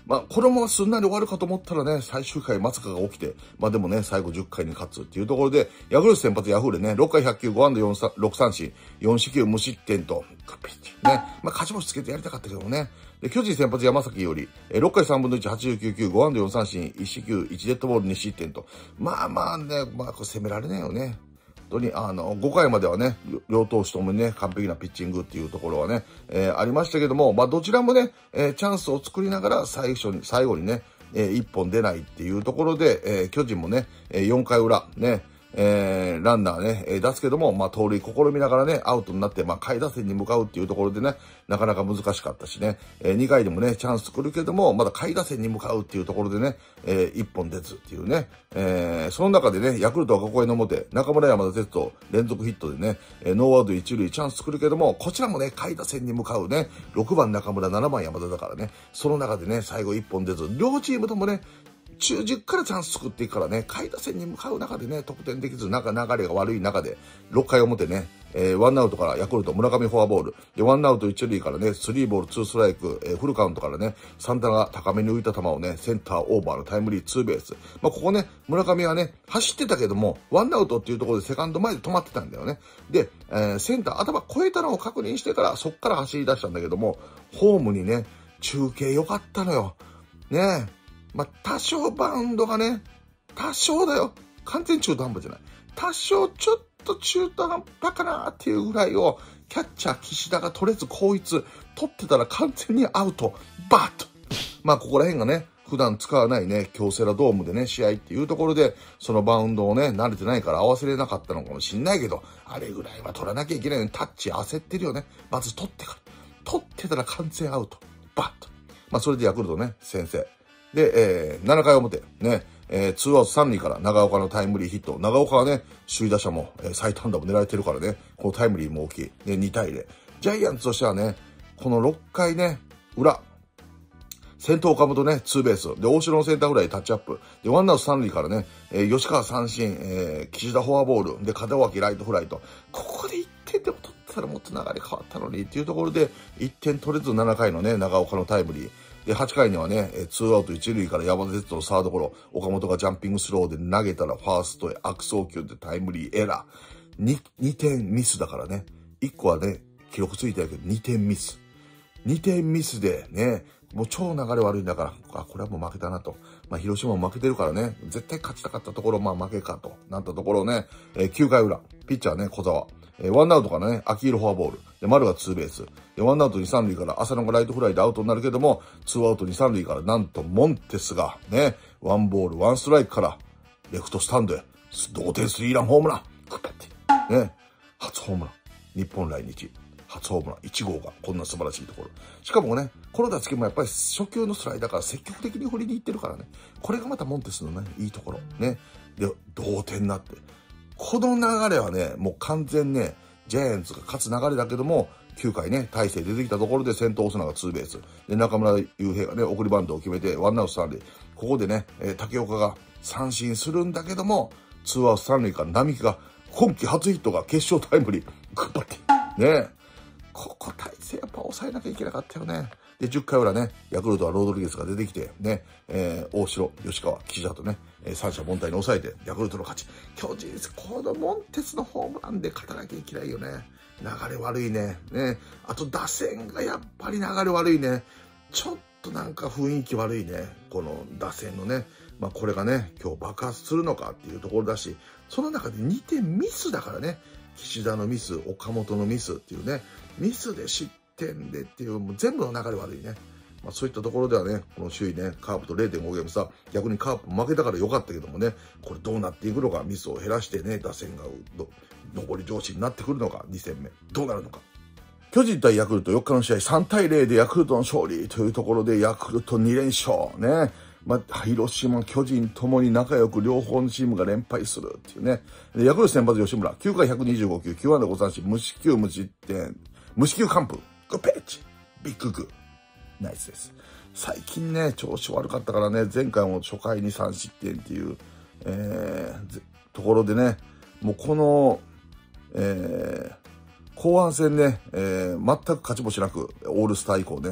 まあ、これもすんなり終わるかと思ったらね、最終回まさかが起きて、まあでもね、最後じゅっかいに勝つっていうところで、ヤクルト先発ヤフーでね、ろっかいひゃくきゅう、ご安打よん、ろく三振、よん四球無失点と、ね、まあ勝ち星つけてやりたかったけどもね。で、巨人先発山崎より、ろっかいさんぶんのいち、はちじゅうきゅう球、ご安打よん三振、いち四球、いちデッドボールに失点と、まあまあね、まあこれ攻められないよね。本当に、あの、ごかいまではね、両投手ともにね、完璧なピッチングっていうところはね、えー、ありましたけども、まあ、どちらもね、えー、チャンスを作りながら、最初に、最後にね、えー、いっぽん出ないっていうところで、えー、巨人もね、えー、よんかい裏、ね、えー、ランナーね、えー、出すけども、まあ、盗塁試みながらね、アウトになって、まあ、下位打線に向かうっていうところでね、なかなか難しかったしね、えー、にかいでもね、チャンス作るけども、まだ下位打線に向かうっていうところでね、えー、いっぽん出ずっていうね、えー、その中でね、ヤクルトはここへの表、中村山田哲人連続ヒットでね、えー、ノーアウト一塁チャンス作るけども、こちらもね、下位打線に向かうね、ろくばん中村、ななばん山田だからね、その中でね、最後いっぽん出ず、両チームともね、中軸からチャンス作っていくからね、下位打線に向かう中でね、得点できず、なんか流れが悪い中で、ろっかい表ね、えー、ワンアウトからヤクルト、村上フォアボール。で、ワンアウト一塁からね、スリーボールツーストライク、えー、フルカウントからね、サンタナが高めに浮いた球をね、センターオーバーのタイムリーツーベース。まあ、ここね、村上はね、走ってたけども、ワンアウトっていうところでセカンド前で止まってたんだよね。で、えー、センター頭越えたのを確認してから、そっから走り出したんだけども、ホームにね、中継良かったのよ。ねえ。まあ、多少バウンドがね、多少だよ。完全中途半端じゃない。多少ちょっと中途半端かなっていうぐらいを、キャッチャー岸田が取れず後逸、取ってたら完全にアウト。バッと。まあ、ここら辺がね、普段使わないね、京セラドームでね、試合っていうところで、そのバウンドをね、慣れてないから合わせれなかったのかもしんないけど、あれぐらいは取らなきゃいけないのにタッチ焦ってるよね。まず取ってから。取ってたら完全アウト。バッと。まあ、それでヤクルトね、先制。で、えー、ななかい表、ね、えー、ツーアウトさん塁から長岡のタイムリーヒット。長岡はね、首位打者も、えー、最短打も狙えてるからね、このタイムリーも大きい。で、にたいゼロ。ジャイアンツとしてはね、このろっかいね、裏、先頭岡本ね、ツーベース。で、大城のセンターフライタッチアップ。で、ワンアウトさん塁からね、えー、吉川三振、えー、岸田フォアボール。で、門脇ライトフライと。ここでいってんでも取ったらもっと流れ変わったのにっていうところで、いってん取れずななかいのね、長岡のタイムリー。で、はちかいにはね、ツーアウトいち塁から山田哲人のサードゴロ、岡本がジャンピングスローで投げたらファーストへ悪送球でタイムリーエラー。に、にてんミスだからね。いっこはね、記録ついてるけどにてんミス。にてんミスでね、もう超流れ悪いんだから、あ、これはもう負けたなと。まあ、広島も負けてるからね、絶対勝ちたかったところ、まあ負けかとなったところね、えー、きゅうかい裏、ピッチャーね、小沢。えー、ワンアウトからね、秋広フォアボール。で、丸がツーベース。で、ワンアウトに、さん塁から浅野がライトフライでアウトになるけども、ツーアウトに、さん塁からなんとモンテスがね、ワンボール、ワンストライクから、レフトスタンドへ、同点スリーランホームラン。クッペッて。ね、初ホームラン。日本来日。初ホームランいち号がこんな素晴らしいところ。しかもね、この打席もやっぱり初球のスライダーから積極的に振りに行ってるからね。これがまたモンテスのね、いいところ。ね。で、同点になって。この流れはね、もう完全ね、ジャイアンツが勝つ流れだけども、きゅうかいね、大勢出てきたところで先頭オスナがツーベース。で、中村悠平がね、送りバントを決めて、ワンアウトさん塁。ここでね、えー、竹岡が三振するんだけども、ツーアウトさん塁から並木が今季初ヒットが決勝タイムリー。グッバッて。ね。ここ体勢やっぱ抑えなきゃいけなかったよね。で、じゅっかい裏ね、ヤクルトはロードリゲスが出てきて、ね、えー、大城、吉川、岸田とね、えー、三者凡退に抑えて、ヤクルトの勝ち。巨人、このモンテスのホームランで勝たなきゃいけないよね。流れ悪いね。ね。あと打線がやっぱり流れ悪いね。ちょっとなんか雰囲気悪いね。この打線のね。まあこれがね、今日爆発するのかっていうところだし、その中でにてんミスだからね。岸田のミス、岡本のミスっていうね、ミスで失点でっていう、もう全部の流れ悪いね。まあそういったところではね、この首位ね、カープと れいてんご ゲーム差、逆にカープ負けたから良かったけどもね、これどうなっていくのか、ミスを減らしてね、打線が上り調子になってくるのか、に戦目、どうなるのか。巨人対ヤクルトよっかの試合さんたいゼロでヤクルトの勝利というところで、ヤクルトに連勝ね。まあ、広島、巨人ともに仲良く両方のチームが連敗するっていうね。で、ヤクルト先発吉村、きゅうかいひゃくにじゅうご球、きゅう安打ご三振、無四球無失点、無四球完封、グッペッチ、ビッググー、ナイスです。最近ね、調子悪かったからね、前回も初回にさん失点っていう、えー、ところでね、もうこの、えー、後半戦ね、えー、全く勝ち星なく、オールスター以降ね、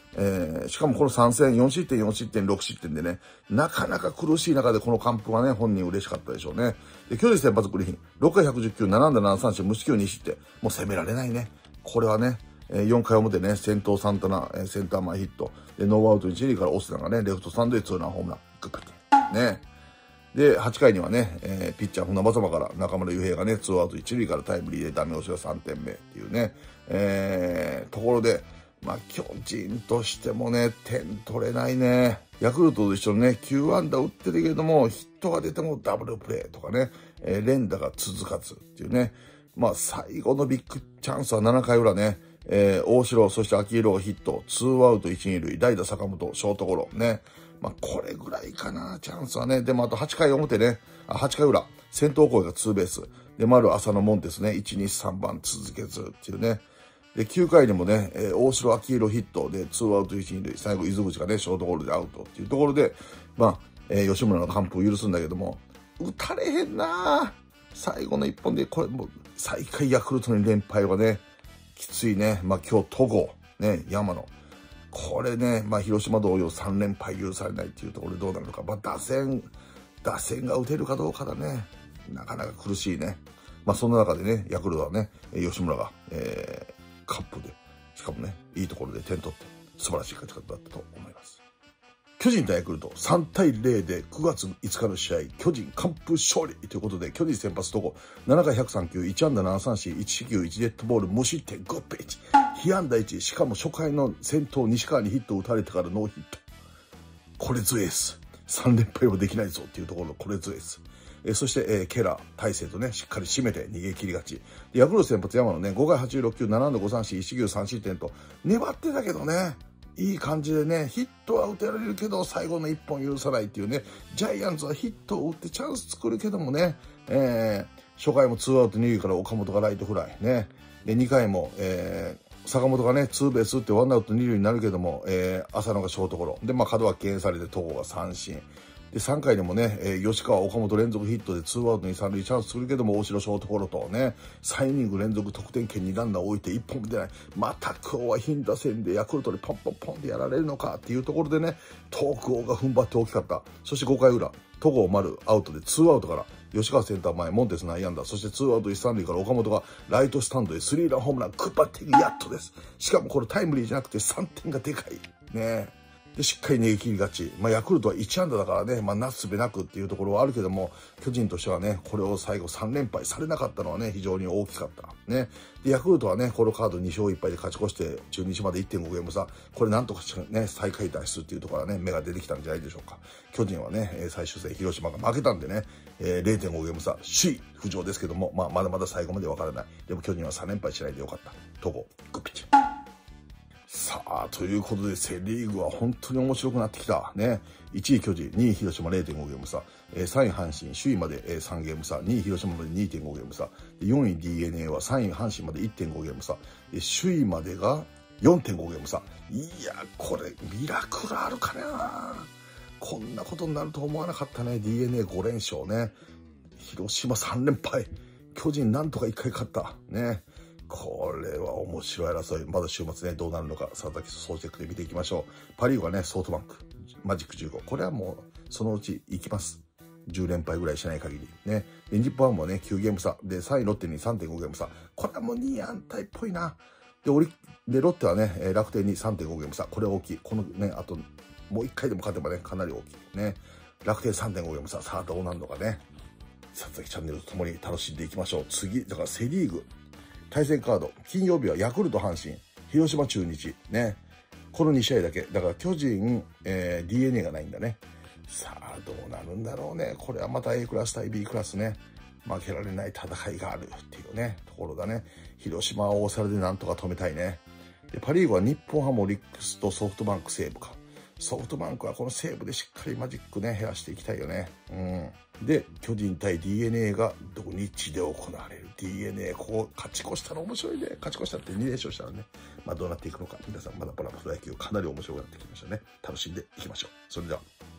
えー、しかもこのさん戦、よん失点、よん失点、ろく失点でね、なかなか苦しい中でこの完封はね、本人嬉しかったでしょうね。で、巨人先発グリフィン、ろっかいひゃくじゅっきゅう、なな安打なな三振、無四球に失点。もう攻められないね。これはね、えー、よんかい表ね、先頭サンタナ、えー、センター前ヒット。で、ノーアウト一塁からオスナがね、レフトスタンドでツーランホームラン。グッパッて。ね。で、はちかいにはね、えー、ピッチャー船正から中村悠平がね、ツーアウト一塁からタイムリーでダメ押しがさんてんめっていうね、えー、ところで、まあ、巨人としてもね、点取れないね。ヤクルトと一緒にね、きゅう安打打ってるけども、ヒットが出てもダブルプレーとかね、えー、連打が続かずっていうね。まあ、最後のビッグチャンスはななかい裏ね、えー、大城、そして秋広がヒット、ツーアウト一二塁、代打坂本、ショートゴロ、ね。まあ、これぐらいかな、チャンスはね。でも、あとはちかい表ね、あ、はちかい裏、先頭声がツーベース。で、丸浅野モンテスね、いち、に、さんばん続けずっていうね。で、きゅうかいにもね、えー、大城秋広ヒットで、ツーアウト一二塁、最後、伊豆口がね、ショートゴロでアウトっていうところで、まあ、えー、吉村の完封を許すんだけども、打たれへんな最後の一本で、これもう、最下位ヤクルトに連敗はね、きついね。まあ、今日、戸郷、ね、山野。これね、まあ、広島同様さん連敗許されないっていうところでどうなるのか。まあ、打線、打線が打てるかどうかだね。なかなか苦しいね。まあ、そんな中でね、ヤクルトはね、吉村が、えー、カップで、しかもね、いいところで点取って、素晴らしい勝ち方だったと思います。巨人対ヤクルトさんたいゼロでくがついつかの試合、巨人完封勝利ということで、巨人先発戸郷、ななかいひゃくさん球、いち安打なな三振、いち四球、いちデッドボール、無失点、グッピッチ。被安打いち、しかも初回の先頭西川にヒットを打たれてからノーヒット。これぞエース。さん連敗はできないぞっていうところのこれぞエース。えー、そして、えー、ケラー、大勢とね、しっかり締めて逃げ切りがち。で、ヤクルト先発山野ね、ごかいはちじゅうろく球、なな安打ご三振、いち四球さん失点と、粘ってたけどね、いい感じでね、ヒットは打てられるけど、最後のいっぽん許さないっていうね、ジャイアンツはヒットを打ってチャンス作るけどもね、えー、初回もツーアウトに塁から岡本がライトフライね。で、にかいも、えー、坂本がね、ツーベース打ってワンアウトに塁になるけども、えー、浅野がショートゴロ。で、まあ、門脇敬遠されて戸郷が三振。で、さんかいでもね、えー、吉川、岡本連続ヒットでツーアウトに三塁チャンスするけども、大城ショートゴロとね、さんイニング連続得点圏にランナーを置いていっぽんも出ない。また今日は頻打線でヤクルトでポンポンポンでやられるのかっていうところでね、東郷が踏ん張って大きかった。そしてごかい裏、戸郷丸アウトでツーアウトから、吉川センター前、モンテス内野安打、そしてツーアウト一三塁から岡本がライトスタンドでスリーランホームラン、クッパッティングやっとです。しかもこれタイムリーじゃなくてさんてんがでかい。ねで、しっかり逃げ切りがち。まあ、ヤクルトはいち安打だからね、まあ、なすすべなくっていうところはあるけども、巨人としてはね、これを最後さん連敗されなかったのはね、非常に大きかった。ね。で、ヤクルトはね、このカードに勝いっ敗で勝ち越して、中日まで いってんご ゲーム差。これなんとかね、最下位脱出っていうところはね、目が出てきたんじゃないでしょうか。巨人はね、最終戦広島が負けたんでね、えー、れいてんご ゲーム差、首位浮上ですけども、まあ、まだまだ最後までわからない。でも巨人はさん連敗しないでよかった。戸郷、グッピッチ。さあ、ということで、セリーグは本当に面白くなってきた。ね。いちい巨人、にい広島 れいてんご ゲーム差、えー、さんい阪神、首位まで、えー、さんゲーム差、にい広島まで にてんご ゲーム差、よんい ディーエヌエー はさんい阪神まで いってんご ゲーム差、で首位までが よんてんご ゲーム差。いや、これ、ミラクルあるかな。こんなことになると思わなかったね。ディーエヌエーご 連勝ね。広島さん連敗。巨人なんとかいっかい勝った。ね。これは面白い争い。まだ週末ね、どうなるのか、佐々木総チェックで見ていきましょう。パリーグはね、ソフトバンク、マジックじゅうご。これはもう、そのうち行きます。じゅう連敗ぐらいしない限り。ね。で、日本ハムはね、きゅうゲーム差。で、さんいロッテに さんてんご ゲーム差。これはもうにい安泰っぽいな。で、オリ、で、ロッテはね、楽天に さんてんご ゲーム差。これは大きい。このね、あと、もういっかいでも勝てばね、かなり大きい。ね。楽天 さんてんご ゲーム差。さあ、どうなるのかね。佐々木チャンネルとともに楽しんでいきましょう。次、だからセリーグ。対戦カード、金曜日はヤクルト阪神、広島中日、ね。このに試合だけ。だから巨人、えー、ディーエヌエー がないんだね。さあ、どうなるんだろうね。これはまた A クラス対 B クラスね。負けられない戦いがあるっていうね、ところだね。広島は大皿でなんとか止めたいね。で、パリーグは日本ハム、オリックスとソフトバンク、西武か。ソフトバンクはこの西武でしっかりマジックね、減らしていきたいよね。うん。で、巨人対 ディーエヌエー が土日で行われる。ディーエヌエー、ここ勝ち越したら面白いね。勝ち越したってに連勝したらね。まあどうなっていくのか。皆さんまだバラバラ野球かなり面白くなってきましたね。楽しんでいきましょう。それでは。